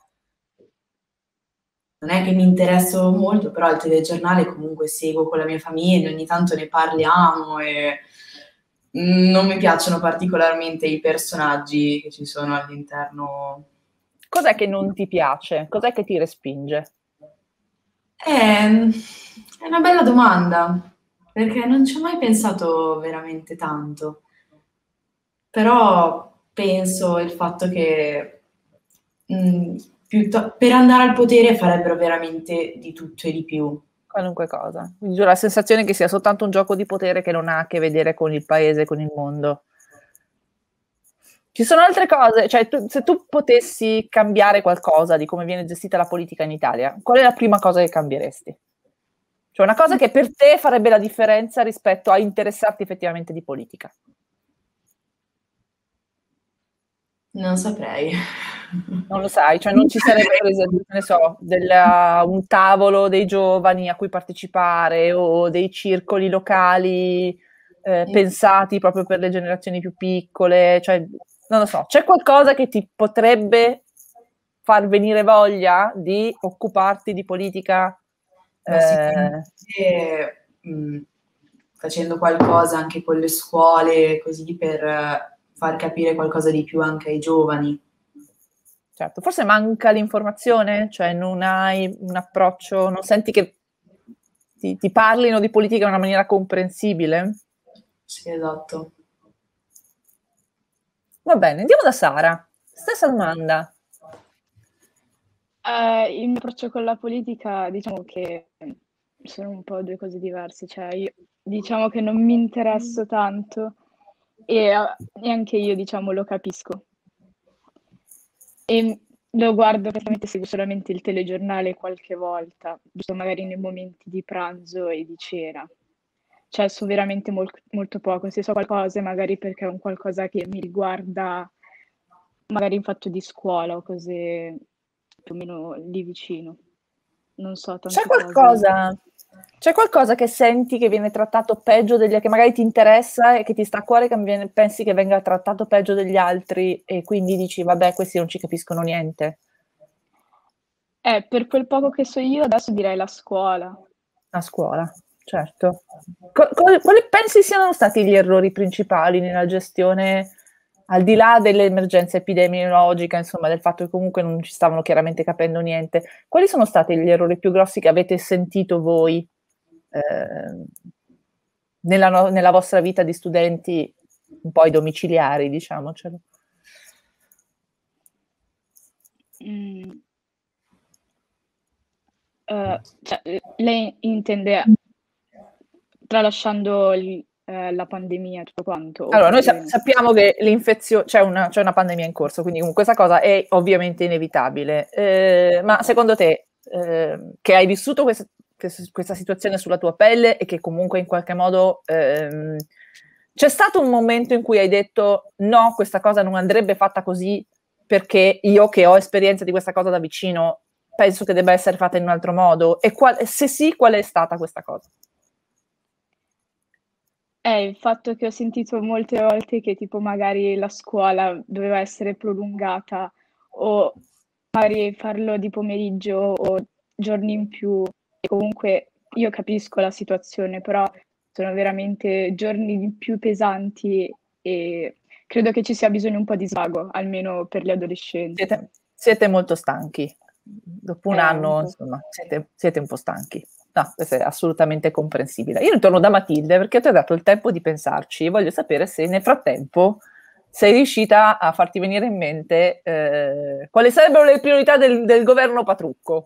non è che mi interesso molto, però il telegiornale comunque seguo con la mia famiglia, ogni tanto ne parliamo e non mi piacciono particolarmente i personaggi che ci sono all'interno. Cos'è che non ti piace? Cos'è che ti respinge? È una bella domanda, perché non ci ho mai pensato veramente tanto. Però penso il fatto che per andare al potere farebbero veramente di tutto e di più. Qualunque cosa. Quindi ho la sensazione che sia soltanto un gioco di potere che non ha a che vedere con il paese, con il mondo. Ci sono altre cose, cioè se tu potessi cambiare qualcosa di come viene gestita la politica in Italia, qual è la prima cosa che cambieresti? Cioè una cosa che per te farebbe la differenza rispetto a interessarti effettivamente di politica. Non saprei. Non lo sai, cioè non ci sarebbe, per esempio, ne so, un tavolo dei giovani a cui partecipare o dei circoli locali pensati proprio per le generazioni più piccole, cioè non lo so, c'è qualcosa che ti potrebbe far venire voglia di occuparti di politica? Sicuramente, facendo qualcosa anche con le scuole, così per far capire qualcosa di più anche ai giovani. Certo, forse manca l'informazione, cioè non hai un approccio, non senti che ti parlino di politica in una maniera comprensibile? Sì, esatto. Va bene, andiamo da Sara. Stessa domanda. Il mio approccio con la politica, diciamo che sono un po' due cose diverse, cioè io diciamo che non mi interesso tanto e anche io diciamo lo capisco e lo guardo, praticamente seguo solamente il telegiornale qualche volta, giusto magari nei momenti di pranzo e di cena, cioè so veramente molto poco, se so qualcosa magari perché è un qualcosa che mi riguarda magari in fatto di scuola o cose più o meno lì vicino. Non so tante C'è qualcosa che senti che viene trattato peggio che magari ti interessa e che ti sta a cuore, che pensi che venga trattato peggio degli altri e quindi dici vabbè, questi non ci capiscono niente? Per quel poco che so io adesso direi la scuola. La scuola, certo. Quali pensi siano stati gli errori principali nella gestione, al di là dell'emergenza epidemiologica, insomma, del fatto che comunque non ci stavano chiaramente capendo niente? Quali sono stati gli errori più grossi che avete sentito voi nella vostra vita di studenti un po' domiciliari, diciamocelo? Cioè, lei intende tralasciando la pandemia, tutto quanto? Allora, noi sappiamo che l'infezione, c'è una pandemia in corso, quindi comunque questa cosa è ovviamente inevitabile. Ma secondo te, che hai vissuto questa situazione sulla tua pelle e che comunque in qualche modo c'è stato un momento in cui hai detto no, questa cosa non andrebbe fatta così perché io che ho esperienza di questa cosa da vicino penso che debba essere fatta in un altro modo? E se sì, qual è stata questa cosa? È il fatto che ho sentito molte volte che tipo magari la scuola doveva essere prolungata o magari farlo di pomeriggio o giorni in più. E comunque io capisco la situazione, però sono veramente giorni più pesanti e credo che ci sia bisogno un po' di svago, almeno per gli adolescenti. Siete molto stanchi. Dopo un anno, un po'. insomma, siete un po' stanchi. No, questo è assolutamente comprensibile. Io ritorno da Matilde perché ti ho dato il tempo di pensarci. Voglio sapere se nel frattempo sei riuscita a farti venire in mente quali sarebbero le priorità del governo Patrucco.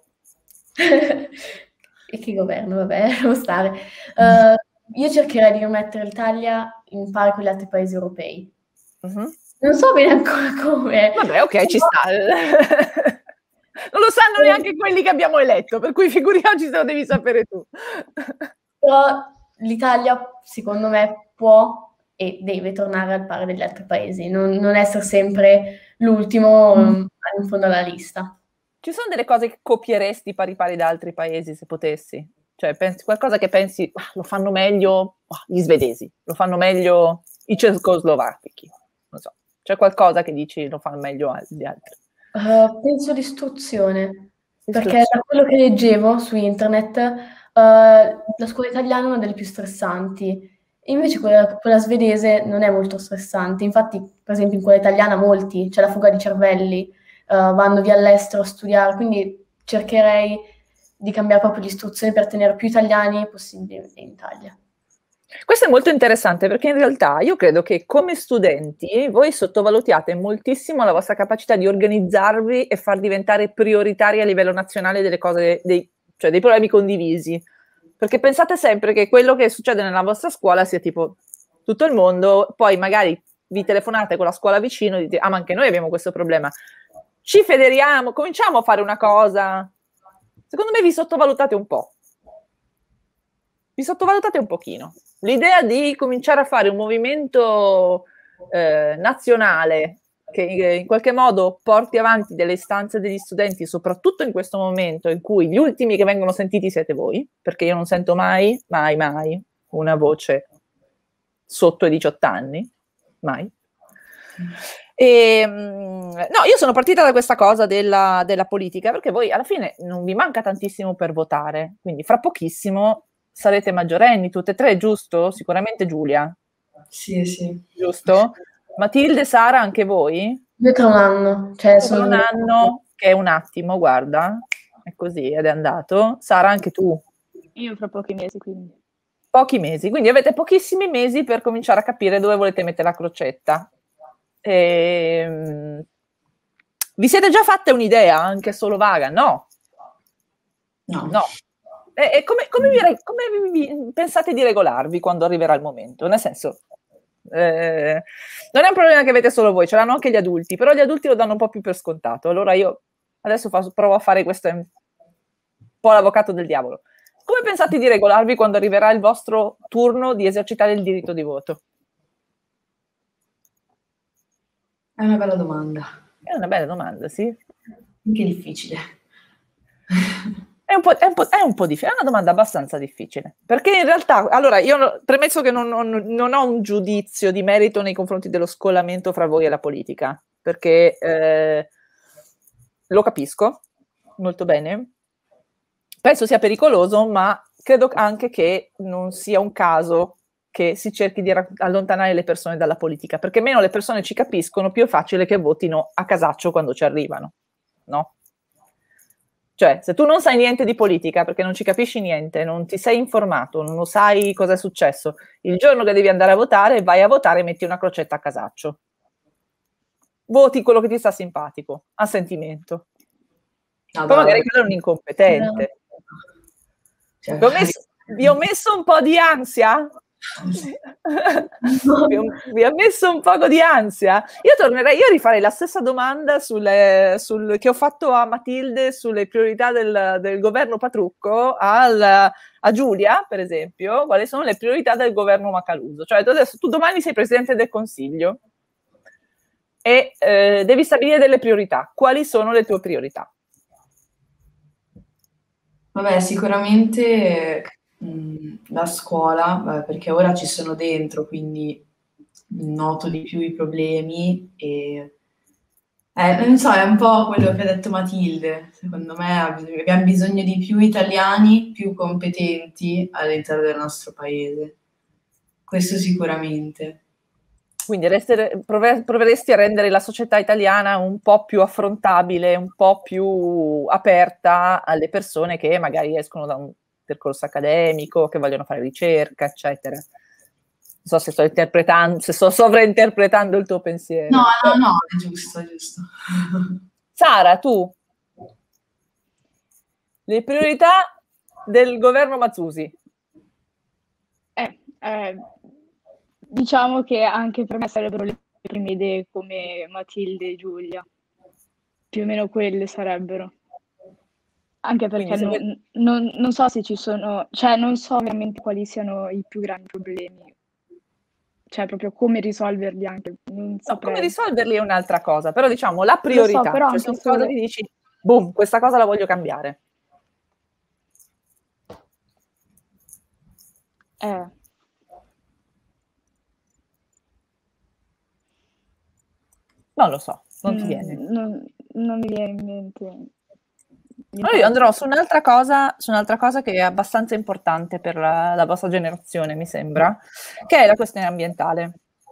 E che governo, vabbè, devo stare. Io cercherei di rimettere l'Italia in pari con gli altri paesi europei. Non so bene ancora come. Vabbè, ok, ci sta. Non lo sanno neanche quelli che abbiamo eletto, per cui figuriamoci se lo devi sapere tu. Però l'Italia, secondo me, può e deve tornare al pari degli altri paesi, non essere sempre l'ultimo in fondo alla lista. Ci sono delle cose che copieresti pari pari da altri paesi se potessi? Cioè, qualcosa che pensi, lo fanno meglio gli svedesi, lo fanno meglio i cecoslovacchi, non so. C'è qualcosa che dici lo fanno meglio gli altri? Penso l'istruzione, perché da quello che leggevo su internet la scuola italiana è una delle più stressanti, invece quella svedese non è molto stressante. Infatti, per esempio, in quella italiana molti, c'è la fuga di cervelli, vanno via all'estero a studiare, quindi cercherei di cambiare proprio l'istruzione per tenere più italiani possibile in Italia. Questo è molto interessante perché in realtà io credo che come studenti voi sottovalutiate moltissimo la vostra capacità di organizzarvi e far diventare prioritari a livello nazionale delle cose, cioè dei problemi condivisi. Perché pensate sempre che quello che succede nella vostra scuola sia tipo tutto il mondo, poi magari vi telefonate con la scuola vicino e dite, ma anche noi abbiamo questo problema. Ci federiamo, cominciamo a fare una cosa. Secondo me vi sottovalutate un po'. Vi sottovalutate un pochino. L'idea di cominciare a fare un movimento nazionale che in qualche modo porti avanti delle istanze degli studenti, soprattutto in questo momento in cui gli ultimi che vengono sentiti siete voi, perché io non sento mai una voce sotto i 18 anni, mai. No, io sono partita da questa cosa della politica, perché voi alla fine non vi manca tantissimo per votare, quindi fra pochissimo sarete maggiorenni, tutte e tre, giusto? Sicuramente Giulia. Sì, sì. Giusto? Matilde, Sara, anche voi? Io tra un anno. Cioè tra un anno, che è un attimo, guarda, è così, ed è andato. Sara, anche tu? Io fra pochi mesi, quindi. Pochi mesi, quindi avete pochissimi mesi per cominciare a capire dove volete mettere la crocetta. Vi siete già fatte un'idea, anche solo vaga? No. E come vi pensate di regolarvi quando arriverà il momento? Nel senso, non è un problema che avete solo voi, ce l'hanno anche gli adulti, però gli adulti lo danno un po' più per scontato. Allora io adesso provo a fare questo un po' l'avvocato del diavolo. Come pensate di regolarvi quando arriverà il vostro turno di esercitare il diritto di voto? È una bella domanda. È una bella domanda, sì. Anche difficile. È un po' difficile, è una domanda abbastanza difficile, perché in realtà, allora, io premesso che non ho un giudizio di merito nei confronti dello scollamento fra voi e la politica, perché lo capisco molto bene, penso sia pericoloso, ma credo anche che non sia un caso che si cerchi di allontanare le persone dalla politica, perché meno le persone ci capiscono, più è facile che votino a casaccio quando ci arrivano, no? Cioè, se tu non sai niente di politica, perché non ci capisci niente, non ti sei informato, non lo sai cosa è successo, il giorno che devi andare a votare, vai a votare e metti una crocetta a casaccio. Voti quello che ti sta simpatico, a sentimento. Poi magari quello è un incompetente. Cioè, vi ho messo un po' di ansia? Vi ho messo un poco di ansia. Io rifarei la stessa domanda che ho fatto a Matilde sulle priorità del governo Patrucco a Giulia, per esempio, quali sono le priorità del governo Macaluso. Cioè adesso tu domani sei presidente del Consiglio e devi stabilire delle priorità. Quali sono le tue priorità? Vabbè, sicuramente La scuola, perché ora ci sono dentro, quindi noto di più i problemi e non so, è un po' quello che ha detto Matilde. Secondo me abbiamo bisogno di più italiani più competenti all'interno del nostro paese. Questo sicuramente. Quindi proveresti a rendere la società italiana un po' più affrontabile, un po' più aperta alle persone che magari escono da un percorso accademico, che vogliono fare ricerca, eccetera. Non so se sto sovrainterpretando il tuo pensiero. No, è giusto, è giusto. Sara, tu, le priorità del governo Mazzusi? Diciamo che anche per me sarebbero le prime idee come Matilde e Giulia. Più o meno quelle sarebbero. Anche perché non so se ci sono, cioè non so veramente quali siano i più grandi problemi. Cioè proprio come risolverli anche. Non saprei. Come risolverli è un'altra cosa, però diciamo la priorità. Lo so, però cioè sono cose che dici, boom, questa cosa la voglio cambiare. Non lo so, non ti viene. Non mi viene in mente. Allora io andrò su un'altra cosa che è abbastanza importante per la vostra generazione, mi sembra, che è la questione ambientale.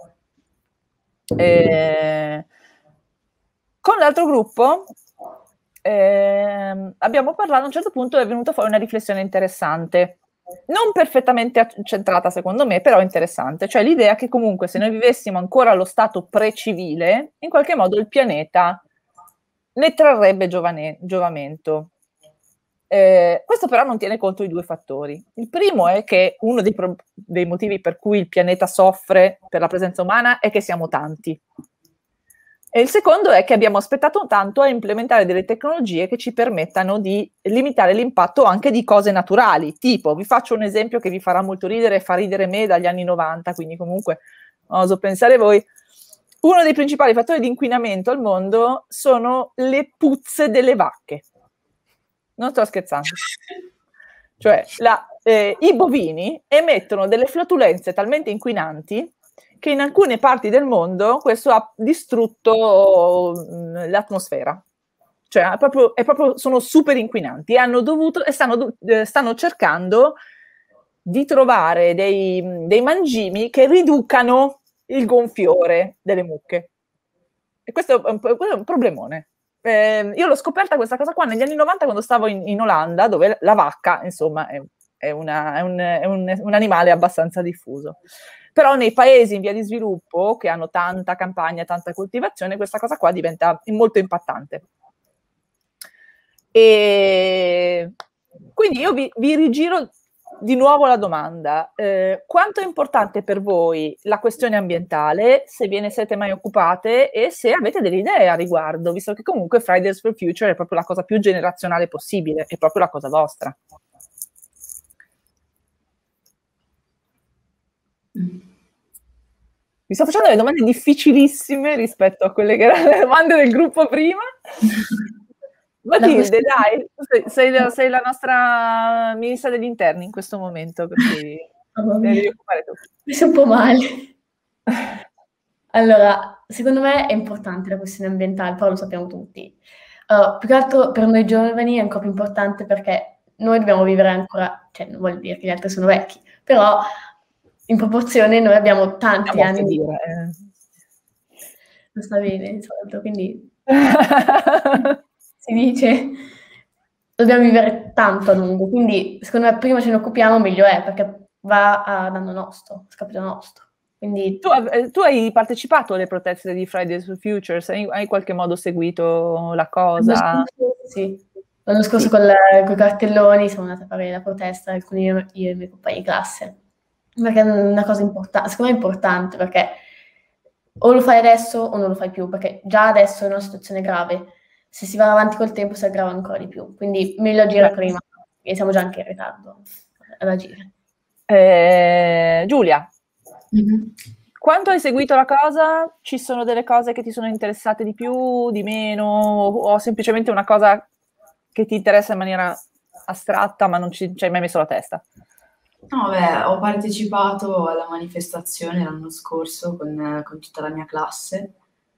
Con l'altro gruppo abbiamo parlato, a un certo punto è venuta fuori una riflessione interessante, non perfettamente centrata secondo me, però interessante, cioè l'idea che comunque se noi vivessimo ancora allo stato pre-civile, in qualche modo il pianeta ne trarrebbe giovamento. Questo però non tiene conto di due fattori. Il primo è che uno dei motivi per cui il pianeta soffre per la presenza umana è che siamo tanti. E il secondo è che abbiamo aspettato tanto a implementare delle tecnologie che ci permettano di limitare l'impatto anche di cose naturali. Tipo, vi faccio un esempio che vi farà molto ridere e fa ridere me dagli anni 90, quindi comunque oso pensare voi. Uno dei principali fattori di inquinamento al mondo sono le puzze delle vacche. Non sto scherzando. Cioè, i bovini emettono delle flatulenze talmente inquinanti che in alcune parti del mondo questo ha distrutto l'atmosfera. Cioè, sono super inquinanti e stanno cercando di trovare dei mangimi che riducano il gonfiore delle mucche. E questo è un problemone. Io l'ho scoperta questa cosa qua negli anni 90 quando stavo in Olanda, dove la vacca, insomma, è un animale abbastanza diffuso. Però nei paesi in via di sviluppo, che hanno tanta campagna, tanta coltivazione, questa cosa qua diventa molto impattante. E quindi io vi rigiro di nuovo la domanda. Quanto è importante per voi la questione ambientale, se ve ne siete mai occupate e se avete delle idee a riguardo, visto che comunque Fridays for Future è proprio la cosa più generazionale possibile, è proprio la cosa vostra. Mi sto facendo delle domande difficilissime rispetto a quelle che erano le domande del gruppo prima. Matilde, dai, sei la nostra ministra degli interni in questo momento, per cui devi occupare tu. Mi sono un po' male. Allora, secondo me è importante la questione ambientale, però lo sappiamo tutti. Più che altro per noi giovani è ancora più importante perché noi dobbiamo vivere ancora, cioè non vuol dire che gli altri sono vecchi, però in proporzione noi abbiamo tanti anni. Non sta bene, di solito, quindi si dice dobbiamo vivere tanto a lungo, quindi secondo me prima ce ne occupiamo meglio è, perché va a danno nostro, a scapito nostro. Quindi tu hai partecipato alle proteste di Fridays for Future? Hai in qualche modo seguito la cosa? Sì, l'anno scorso con i cartelloni siamo andati a fare la protesta, alcuni io e i miei compagni di classe, perché è una cosa importante, secondo me è importante, perché o lo fai adesso o non lo fai più, perché già adesso è una situazione grave, se si va avanti col tempo si aggrava ancora di più, quindi meglio agire prima, e siamo già anche in ritardo ad agire. Giulia, quanto hai seguito la cosa? Ci sono delle cose che ti sono interessate di più, di meno, o semplicemente una cosa che ti interessa in maniera astratta ma non ci hai mai messo la testa? No, beh, ho partecipato alla manifestazione l'anno scorso con tutta la mia classe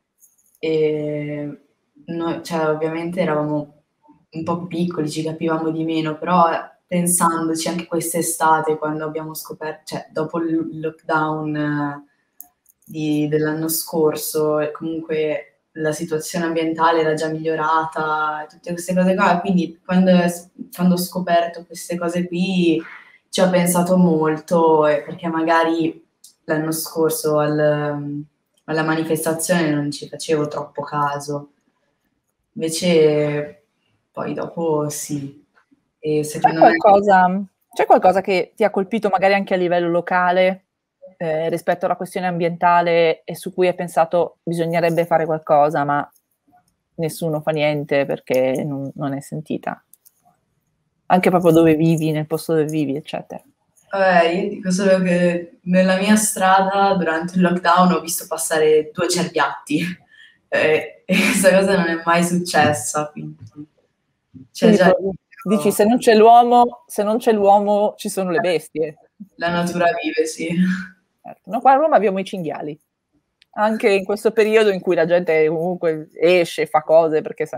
e noi, cioè, ovviamente eravamo un po' piccoli, ci capivamo di meno, però pensandoci anche quest'estate, quando abbiamo scoperto, cioè dopo il lockdown dell'anno scorso, e comunque la situazione ambientale era già migliorata, e tutte queste cose qua, quindi quando ho scoperto queste cose qui ci ho pensato molto, perché magari l'anno scorso alla manifestazione non ci facevo troppo caso, invece poi dopo sì. E secondo me C'è qualcosa che ti ha colpito magari anche a livello locale rispetto alla questione ambientale e su cui hai pensato bisognerebbe fare qualcosa, ma nessuno fa niente perché non è sentita? Anche proprio dove vivi, nel posto dove vivi, eccetera. Io dico solo che nella mia strada durante il lockdown ho visto passare 2 cerbiatti e questa cosa non è mai successa, quindi cioè, già, dici se non c'è l'uomo ci sono le bestie. La natura vive, sì. No, qua a Roma abbiamo i cinghiali, anche in questo periodo in cui la gente comunque esce, fa cose, perché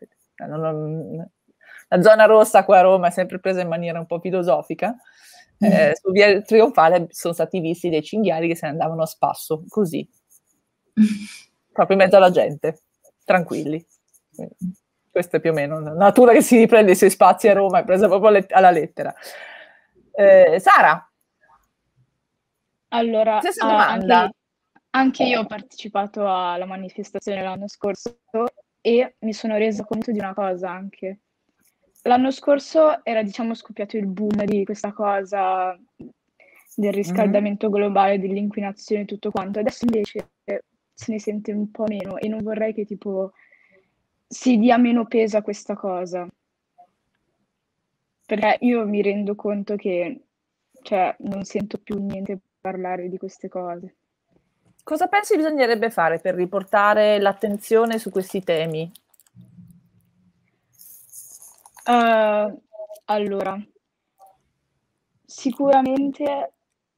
la zona rossa qua a Roma è sempre presa in maniera un po' filosofica. Su Via Trionfale sono stati visti dei cinghiali che se ne andavano a spasso, così, proprio in mezzo alla gente, tranquilli. Questa è più o meno la natura che si riprende i suoi spazi a Roma, è presa proprio alla lettera. Sara? Allora, Stessa domanda. anche io ho partecipato alla manifestazione l'anno scorso e mi sono resa conto di una cosa anche. L'anno scorso era, diciamo, scoppiato il boom di questa cosa del riscaldamento globale, dell'inquinazione e tutto quanto. Adesso invece se ne sente un po' meno e non vorrei che tipo si dia meno peso a questa cosa. Perché io mi rendo conto che non sento più niente parlare di queste cose. Cosa pensi bisognerebbe fare per riportare l'attenzione su questi temi? Allora, sicuramente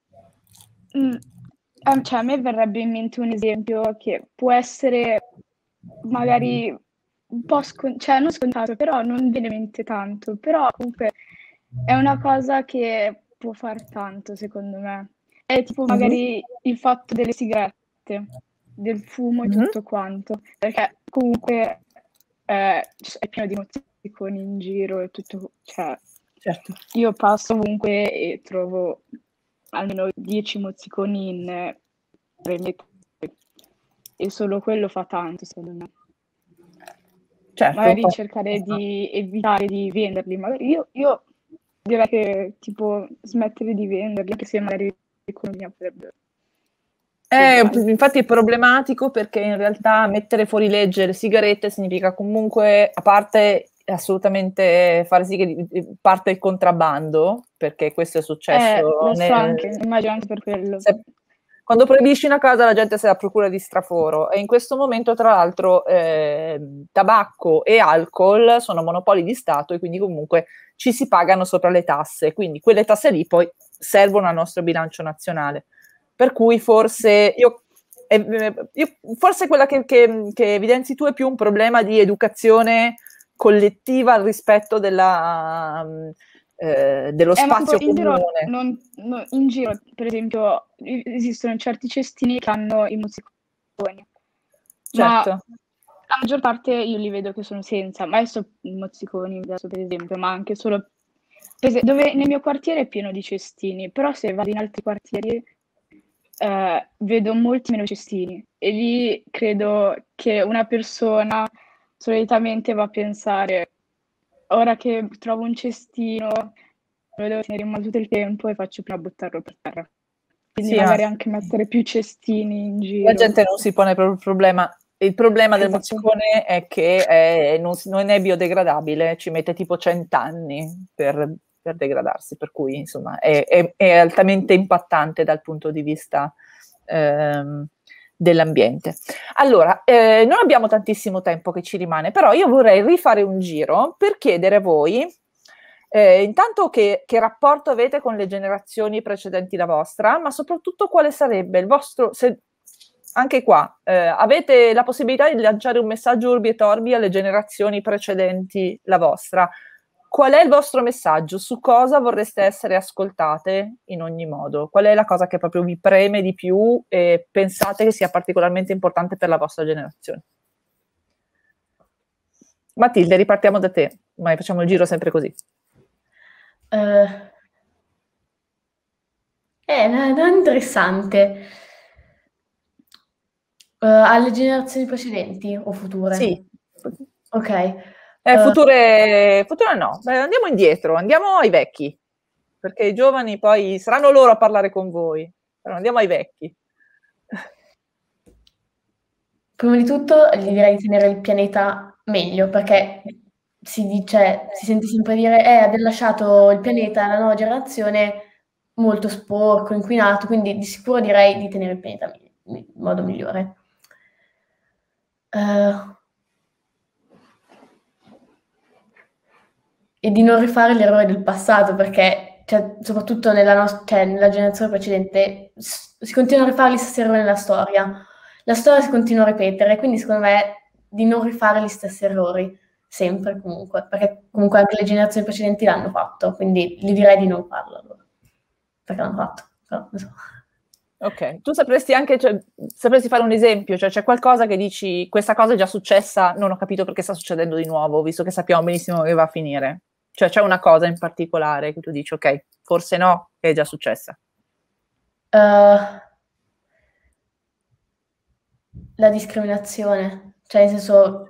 a me verrebbe in mente un esempio che può essere magari un po' non scontato, però non viene in mente tanto, però comunque è una cosa che può far tanto secondo me. È tipo magari il fatto delle sigarette, del fumo e tutto quanto, perché comunque è pieno di emoticoni in giro e tutto, certo. Io passo ovunque e trovo almeno 10 mozziconi in 3 metri e solo quello fa tanto secondo me. Certo, magari cercare di evitare di venderli, magari io direi che tipo smettere di venderli, anche se magari l'economia potrebbe... Infatti è problematico perché in realtà mettere fuori legge le sigarette significa comunque, a parte assolutamente fare sì che parte il contrabbando, perché questo è successo. Lo so anche, immagino anche per quello. Quando proibisci una cosa la gente se la procura di straforo e in questo momento tra l'altro tabacco e alcol sono monopoli di Stato e quindi comunque ci si pagano sopra le tasse, quindi quelle tasse lì poi servono al nostro bilancio nazionale. Per cui forse forse quella che evidenzi tu è più un problema di educazione collettiva al rispetto dello spazio comune. In giro, per esempio, esistono certi cestini che hanno i mozziconi. Certo. Ma la maggior parte io li vedo che sono senza, ma adesso i mozziconi, adesso per esempio, ma anche solo... Dove nel mio quartiere è pieno di cestini, però se vado in altri quartieri... vedo molti meno cestini e lì credo che una persona solitamente va a pensare ora che trovo un cestino lo devo tenere in mano tutto il tempo e faccio prima buttarlo per terra, quindi magari anche mettere più cestini in giro. La gente non si pone proprio il problema del mozzicone è che non è biodegradabile, ci mette tipo 100 anni per degradarsi, per cui insomma è altamente impattante dal punto di vista dell'ambiente. Allora, non abbiamo tantissimo tempo che ci rimane, però io vorrei rifare un giro per chiedere a voi Intanto che rapporto avete con le generazioni precedenti la vostra, ma soprattutto quale sarebbe il vostro, anche qua, avete la possibilità di lanciare un messaggio urbi et orbi alle generazioni precedenti la vostra. Qual è il vostro messaggio? Su cosa vorreste essere ascoltate in ogni modo? Qual è la cosa che proprio vi preme di più e pensate che sia particolarmente importante per la vostra generazione? Matilde, ripartiamo da te, ma facciamo il giro sempre così. È interessante. Alle generazioni precedenti o future? Sì. Ok. Future no. Beh, andiamo indietro, andiamo ai vecchi, perché i giovani poi saranno loro a parlare con voi. Però andiamo ai vecchi. Prima di tutto gli direi di tenere il pianeta meglio, perché si sente sempre dire ha lasciato il pianeta alla nuova generazione molto sporco, inquinato, quindi di sicuro direi di tenere il pianeta in modo migliore. E di non rifare gli errori del passato, perché soprattutto nella generazione precedente si continuano a rifare gli stessi errori nella storia. La storia si continua a ripetere, quindi secondo me di non rifare gli stessi errori, sempre comunque, perché comunque anche le generazioni precedenti l'hanno fatto, quindi gli direi di non farlo allora, perché l'hanno fatto, però non so. Ok, tu sapresti anche, sapresti fare un esempio, cioè c'è qualcosa che dici, questa cosa è già successa, non ho capito perché sta succedendo di nuovo, visto che sappiamo benissimo che va a finire. Cioè c'è una cosa in particolare che tu dici, ok, forse no, che è già successa. La discriminazione, cioè nel senso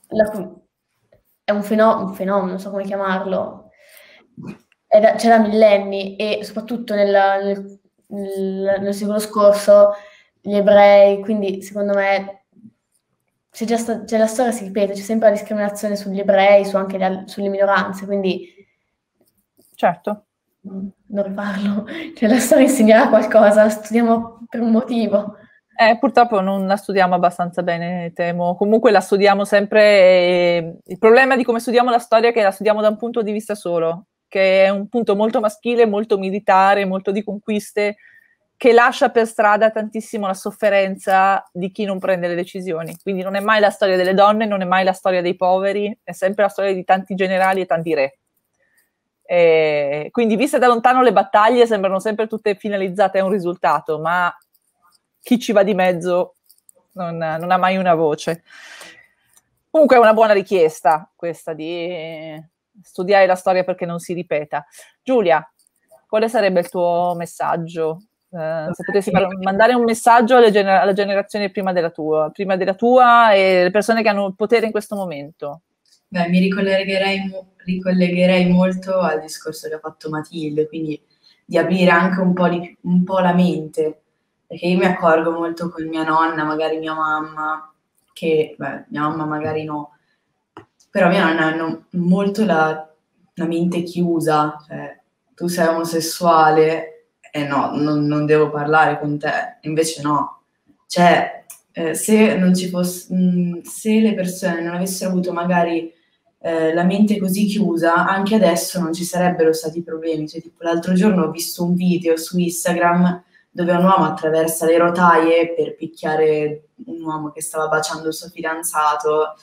è un fenomeno, non so come chiamarlo, c'è da millenni e soprattutto nel secolo scorso gli ebrei, quindi secondo me la storia si ripete, c'è sempre la discriminazione sugli ebrei, anche sulle minoranze, quindi certo. Non rifarlo, la storia insegnerà qualcosa, la studiamo per un motivo. Purtroppo non la studiamo abbastanza bene, temo. Comunque la studiamo sempre. Il problema di come studiamo la storia è che la studiamo da un punto di vista solo, che è un punto molto maschile, molto militare, molto di conquiste, che lascia per strada tantissimo la sofferenza di chi non prende le decisioni. Quindi non è mai la storia delle donne, non è mai la storia dei poveri, è sempre la storia di tanti generali e tanti re. Quindi viste da lontano le battaglie sembrano sempre tutte finalizzate a un risultato, ma chi ci va di mezzo non ha mai una voce. Comunque è una buona richiesta questa di studiare la storia perché non si ripeta. Giulia, quale sarebbe il tuo messaggio? Se potessi mandare un messaggio alla generazione prima della tua e le persone che hanno il potere in questo momento. Beh, mi ricollegherei molto al discorso che ha fatto Matilde, quindi di aprire anche un po' la mente, perché io mi accorgo molto con mia nonna, magari mia mamma, che, mia mamma magari no, però mia nonna ha molto la mente chiusa, cioè tu sei omosessuale e no, non devo parlare con te, invece no, cioè se non ci fosse, se le persone non avessero avuto magari la mente così chiusa, anche adesso non ci sarebbero stati problemi. Cioè, tipo, l'altro giorno ho visto un video su Instagram dove un uomo attraversa le rotaie per picchiare un uomo che stava baciando il suo fidanzato.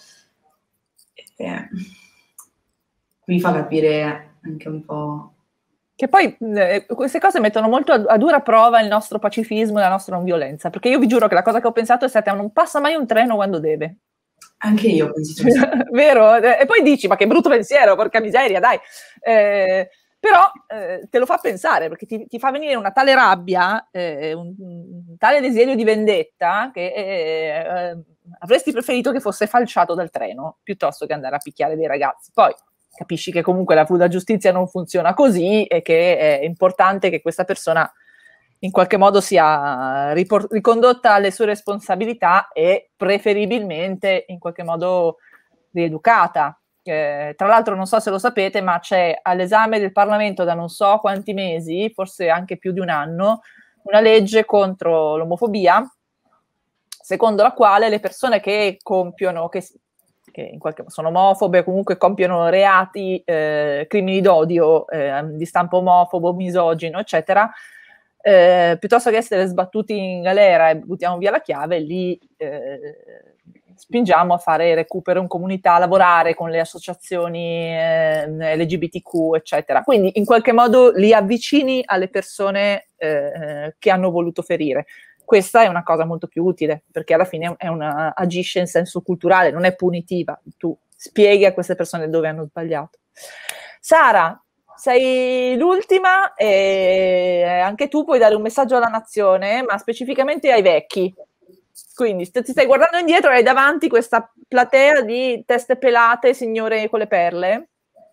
Qui fa capire anche un po'. Che poi queste cose mettono molto a dura prova il nostro pacifismo e la nostra non violenza, perché io vi giuro che la cosa che ho pensato è stata non passa mai un treno quando deve. Anche io ho pensato così. Vero? E poi dici, ma che brutto pensiero, porca miseria, dai. Però te lo fa pensare, perché ti fa venire una tale rabbia, un tale desiderio di vendetta, che avresti preferito che fosse falciato dal treno, piuttosto che andare a picchiare dei ragazzi. Poi capisci che comunque la giustizia non funziona così e che è importante che questa persona in qualche modo sia ricondotta alle sue responsabilità e preferibilmente in qualche modo rieducata. Tra l'altro non so se lo sapete, ma c'è all'esame del Parlamento da non so quanti mesi, forse anche più di un anno, una legge contro l'omofobia, secondo la quale le persone che compiono, che che in qualche modo sono omofobe o comunque compiono reati, crimini d'odio di stampo omofobo, misogino, eccetera, piuttosto che essere sbattuti in galera e buttiamo via la chiave, li spingiamo a fare recupero in comunità, a lavorare con le associazioni LGBTQ, eccetera. Quindi in qualche modo li avvicini alle persone che hanno voluto ferire. Questa è una cosa molto più utile, perché alla fine agisce in senso culturale, non è punitiva. Tu spieghi a queste persone dove hanno sbagliato. Sara, sei l'ultima e anche tu puoi dare un messaggio alla nazione, ma specificamente ai vecchi. Quindi ti stai guardando indietro e hai davanti questa platea di teste pelate, signore con le perle.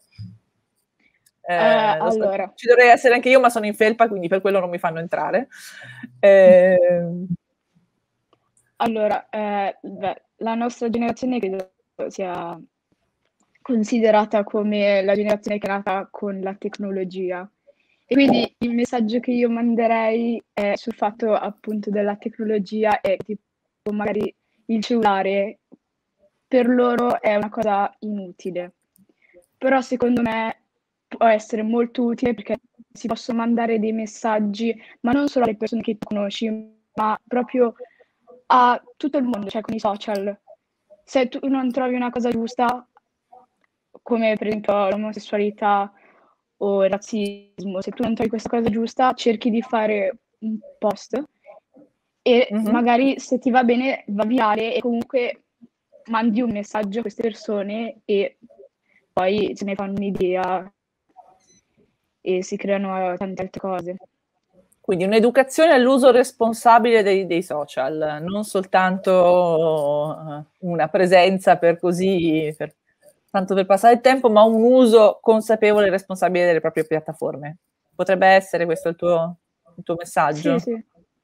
Allora. Ci dovrei essere anche io, ma sono in felpa, quindi per quello non mi fanno entrare. Allora, la nostra generazione credo sia considerata come la generazione che è nata con la tecnologia. E quindi il messaggio che io manderei è sul fatto appunto della tecnologia e tipo magari il cellulare per loro è una cosa inutile. Però secondo me può essere molto utile perché si possono mandare dei messaggi, ma non solo alle persone che tu conosci, ma proprio a tutto il mondo, cioè con i social. Se tu non trovi una cosa giusta, come per esempio l'omosessualità o il razzismo, se tu non trovi questa cosa giusta, cerchi di fare un post e magari se ti va bene va virale e comunque mandi un messaggio a queste persone e poi se ne fanno un'idea e si creano tante altre cose. Quindi un'educazione all'uso responsabile dei social, non soltanto una presenza tanto per passare il tempo, ma un uso consapevole e responsabile delle proprie piattaforme. Potrebbe essere questo il tuo messaggio? Sì.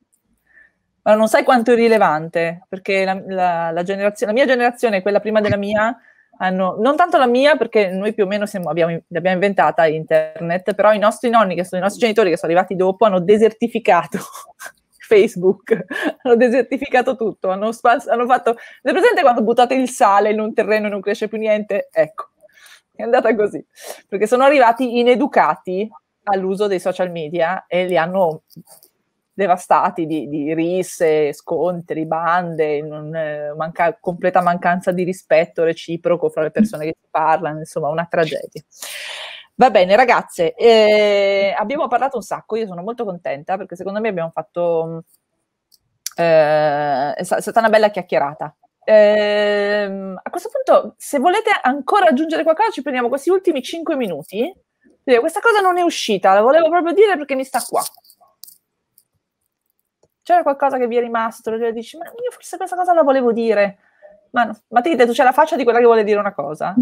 Ma non sai quanto è rilevante, perché la mia generazione e quella prima della mia non tanto la mia, perché noi più o meno l'abbiamo inventata internet, però i nostri nonni, che sono i nostri genitori che sono arrivati dopo, hanno desertificato Facebook, hanno desertificato tutto, hanno fatto... È presente quando buttate il sale in un terreno e non cresce più niente? Ecco, è andata così, perché sono arrivati ineducati all'uso dei social media e li hanno devastati di risse, scontri, bande, completa mancanza di rispetto reciproco fra le persone che si parlano, insomma una tragedia. Va bene ragazze, abbiamo parlato un sacco, io sono molto contenta perché secondo me abbiamo fatto è stata una bella chiacchierata. A questo punto, se volete ancora aggiungere qualcosa, ci prendiamo questi ultimi 5 minuti. Questa cosa non è uscita, la volevo proprio dire perché mi sta qua. C'era qualcosa che vi è rimasto, che dici, ma io forse questa cosa la volevo dire. Ma no. Matilde, tu c'hai la faccia di quella che vuole dire una cosa?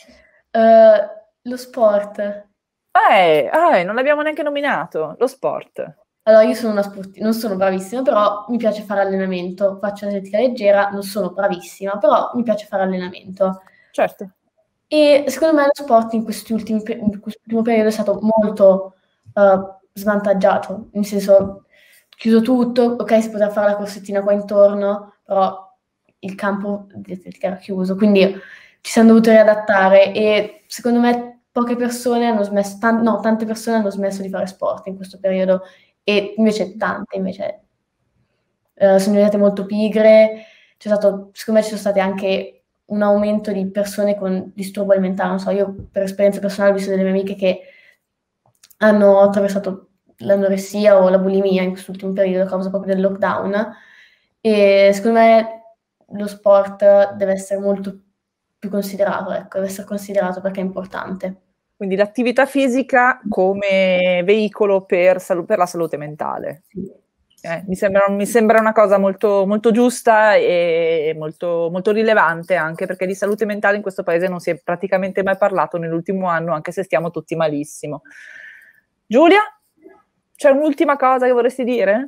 Lo sport. Non l'abbiamo neanche nominato, lo sport. Allora, io sono una sportiva, non sono bravissima, però mi piace fare allenamento. Faccio atletica leggera, non sono bravissima, però mi piace fare allenamento. Certo. E secondo me lo sport in quest'ultimo periodo è stato molto svantaggiato, nel senso... chiuso tutto, ok, si poteva fare la corsettina qua intorno, però il campo era chiuso, quindi ci siamo dovuti riadattare e secondo me poche persone hanno smesso, tante persone hanno smesso di fare sport in questo periodo e invece tante sono diventate molto pigre, secondo me ci sono state anche un aumento di persone con disturbo alimentare, non so, io per esperienza personale ho visto delle mie amiche che hanno attraversato l'anoressia o la bulimia in quest'ultimo periodo a causa proprio del lockdown e secondo me lo sport deve essere molto più considerato, ecco, deve essere considerato perché è importante. Quindi l'attività fisica come veicolo per la salute mentale. Sì. Mi sembra una cosa molto, molto giusta e molto, molto rilevante anche perché di salute mentale in questo paese non si è praticamente mai parlato nell'ultimo anno, anche se stiamo tutti malissimo. Giulia? C'è un'ultima cosa che vorresti dire?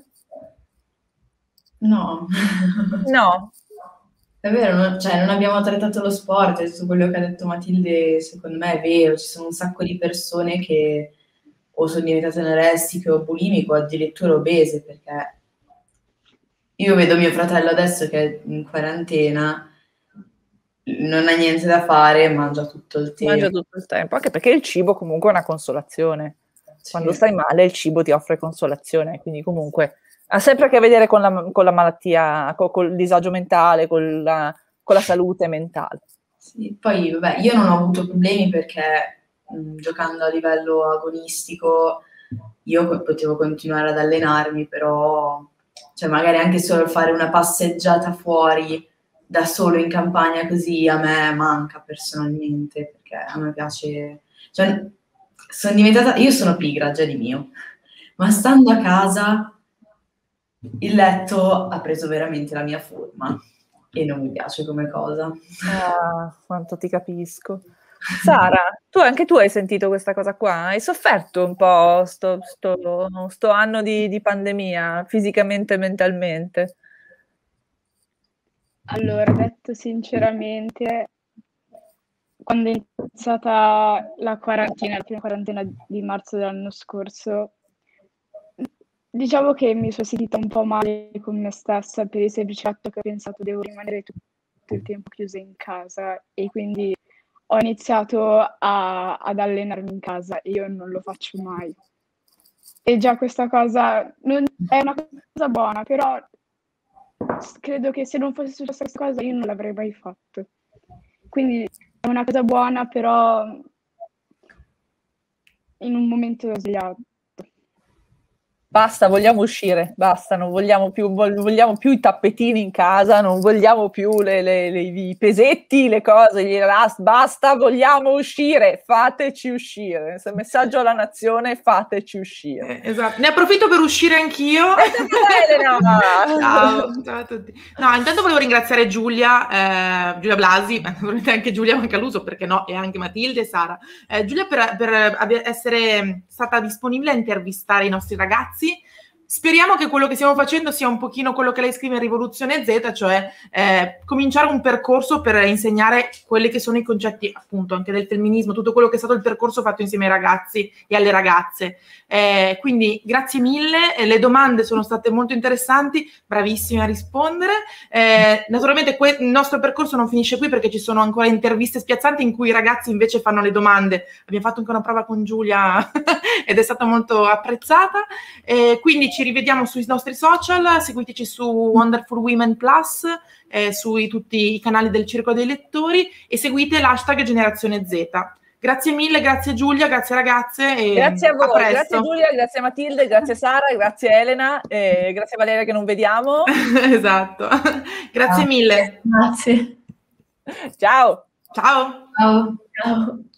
No. No. È vero, non abbiamo trattato lo sport, e tutto quello che ha detto Matilde secondo me è vero, ci sono un sacco di persone che o sono diventate anoressiche o bulimiche o addirittura obese, perché io vedo mio fratello adesso che è in quarantena non ha niente da fare, mangia tutto il tempo. Mangia tutto il tempo, anche perché il cibo comunque è una consolazione. Sì. Quando stai male il cibo ti offre consolazione, quindi comunque ha sempre a che vedere con la malattia, col disagio mentale, con la salute mentale. Sì, poi vabbè, io non ho avuto problemi perché giocando a livello agonistico io potevo continuare ad allenarmi, però cioè magari anche solo fare una passeggiata fuori da solo in campagna così a me manca personalmente, perché a me piace, cioè io sono pigra già di mio, ma stando a casa il letto ha preso veramente la mia forma e non mi piace come cosa. Ah, quanto ti capisco. Sara, anche tu hai sentito questa cosa qua? Hai sofferto un po' sto anno di pandemia, fisicamente e mentalmente? Allora, detto sinceramente, quando è iniziata la prima quarantena di marzo dell'anno scorso, diciamo che mi sono sentita un po' male con me stessa per il semplice fatto che ho pensato devo rimanere tutto il tempo chiusa in casa e quindi ho iniziato ad allenarmi in casa e io non lo faccio mai. E già questa cosa è una cosa buona, però credo che se non fosse successa questa cosa io non l'avrei mai fatto. Quindi è una cosa buona, però in un momento sbagliato. Basta, vogliamo uscire, basta, non vogliamo più i tappetini in casa, non vogliamo più i pesetti, le cose, gli elast, basta, vogliamo uscire, fateci uscire. Se messaggio alla nazione, fateci uscire. Esatto, ne approfitto per uscire anch'io. Elena! Ciao a tutti. No, intanto volevo ringraziare Giulia Blasi, naturalmente anche Giulia Mancaluso, perché no, e anche Matilde e Sara. Giulia per essere stata disponibile a intervistare i nostri ragazzi. Speriamo che quello che stiamo facendo sia un pochino quello che lei scrive in Rivoluzione Z, cioè cominciare un percorso per insegnare quelli che sono i concetti appunto anche del femminismo, tutto quello che è stato il percorso fatto insieme ai ragazzi e alle ragazze. Quindi grazie mille, le domande sono state molto interessanti, bravissime a rispondere. Naturalmente il nostro percorso non finisce qui perché ci sono ancora interviste spiazzanti in cui i ragazzi invece fanno le domande. Abbiamo fatto anche una prova con Giulia ed è stata molto apprezzata. Quindi ci rivediamo sui nostri social, seguiteci su Wonderful Women Plus, su tutti i canali del Circolo dei Lettori e seguite l'hashtag Generazione Z. Grazie mille, grazie Giulia, grazie ragazze. E grazie a voi, presto. Grazie Giulia, grazie Matilde, grazie Sara, grazie Elena, grazie Valeria che non vediamo. Esatto, grazie mille. Grazie. Ciao. Ciao. Ciao. Ciao.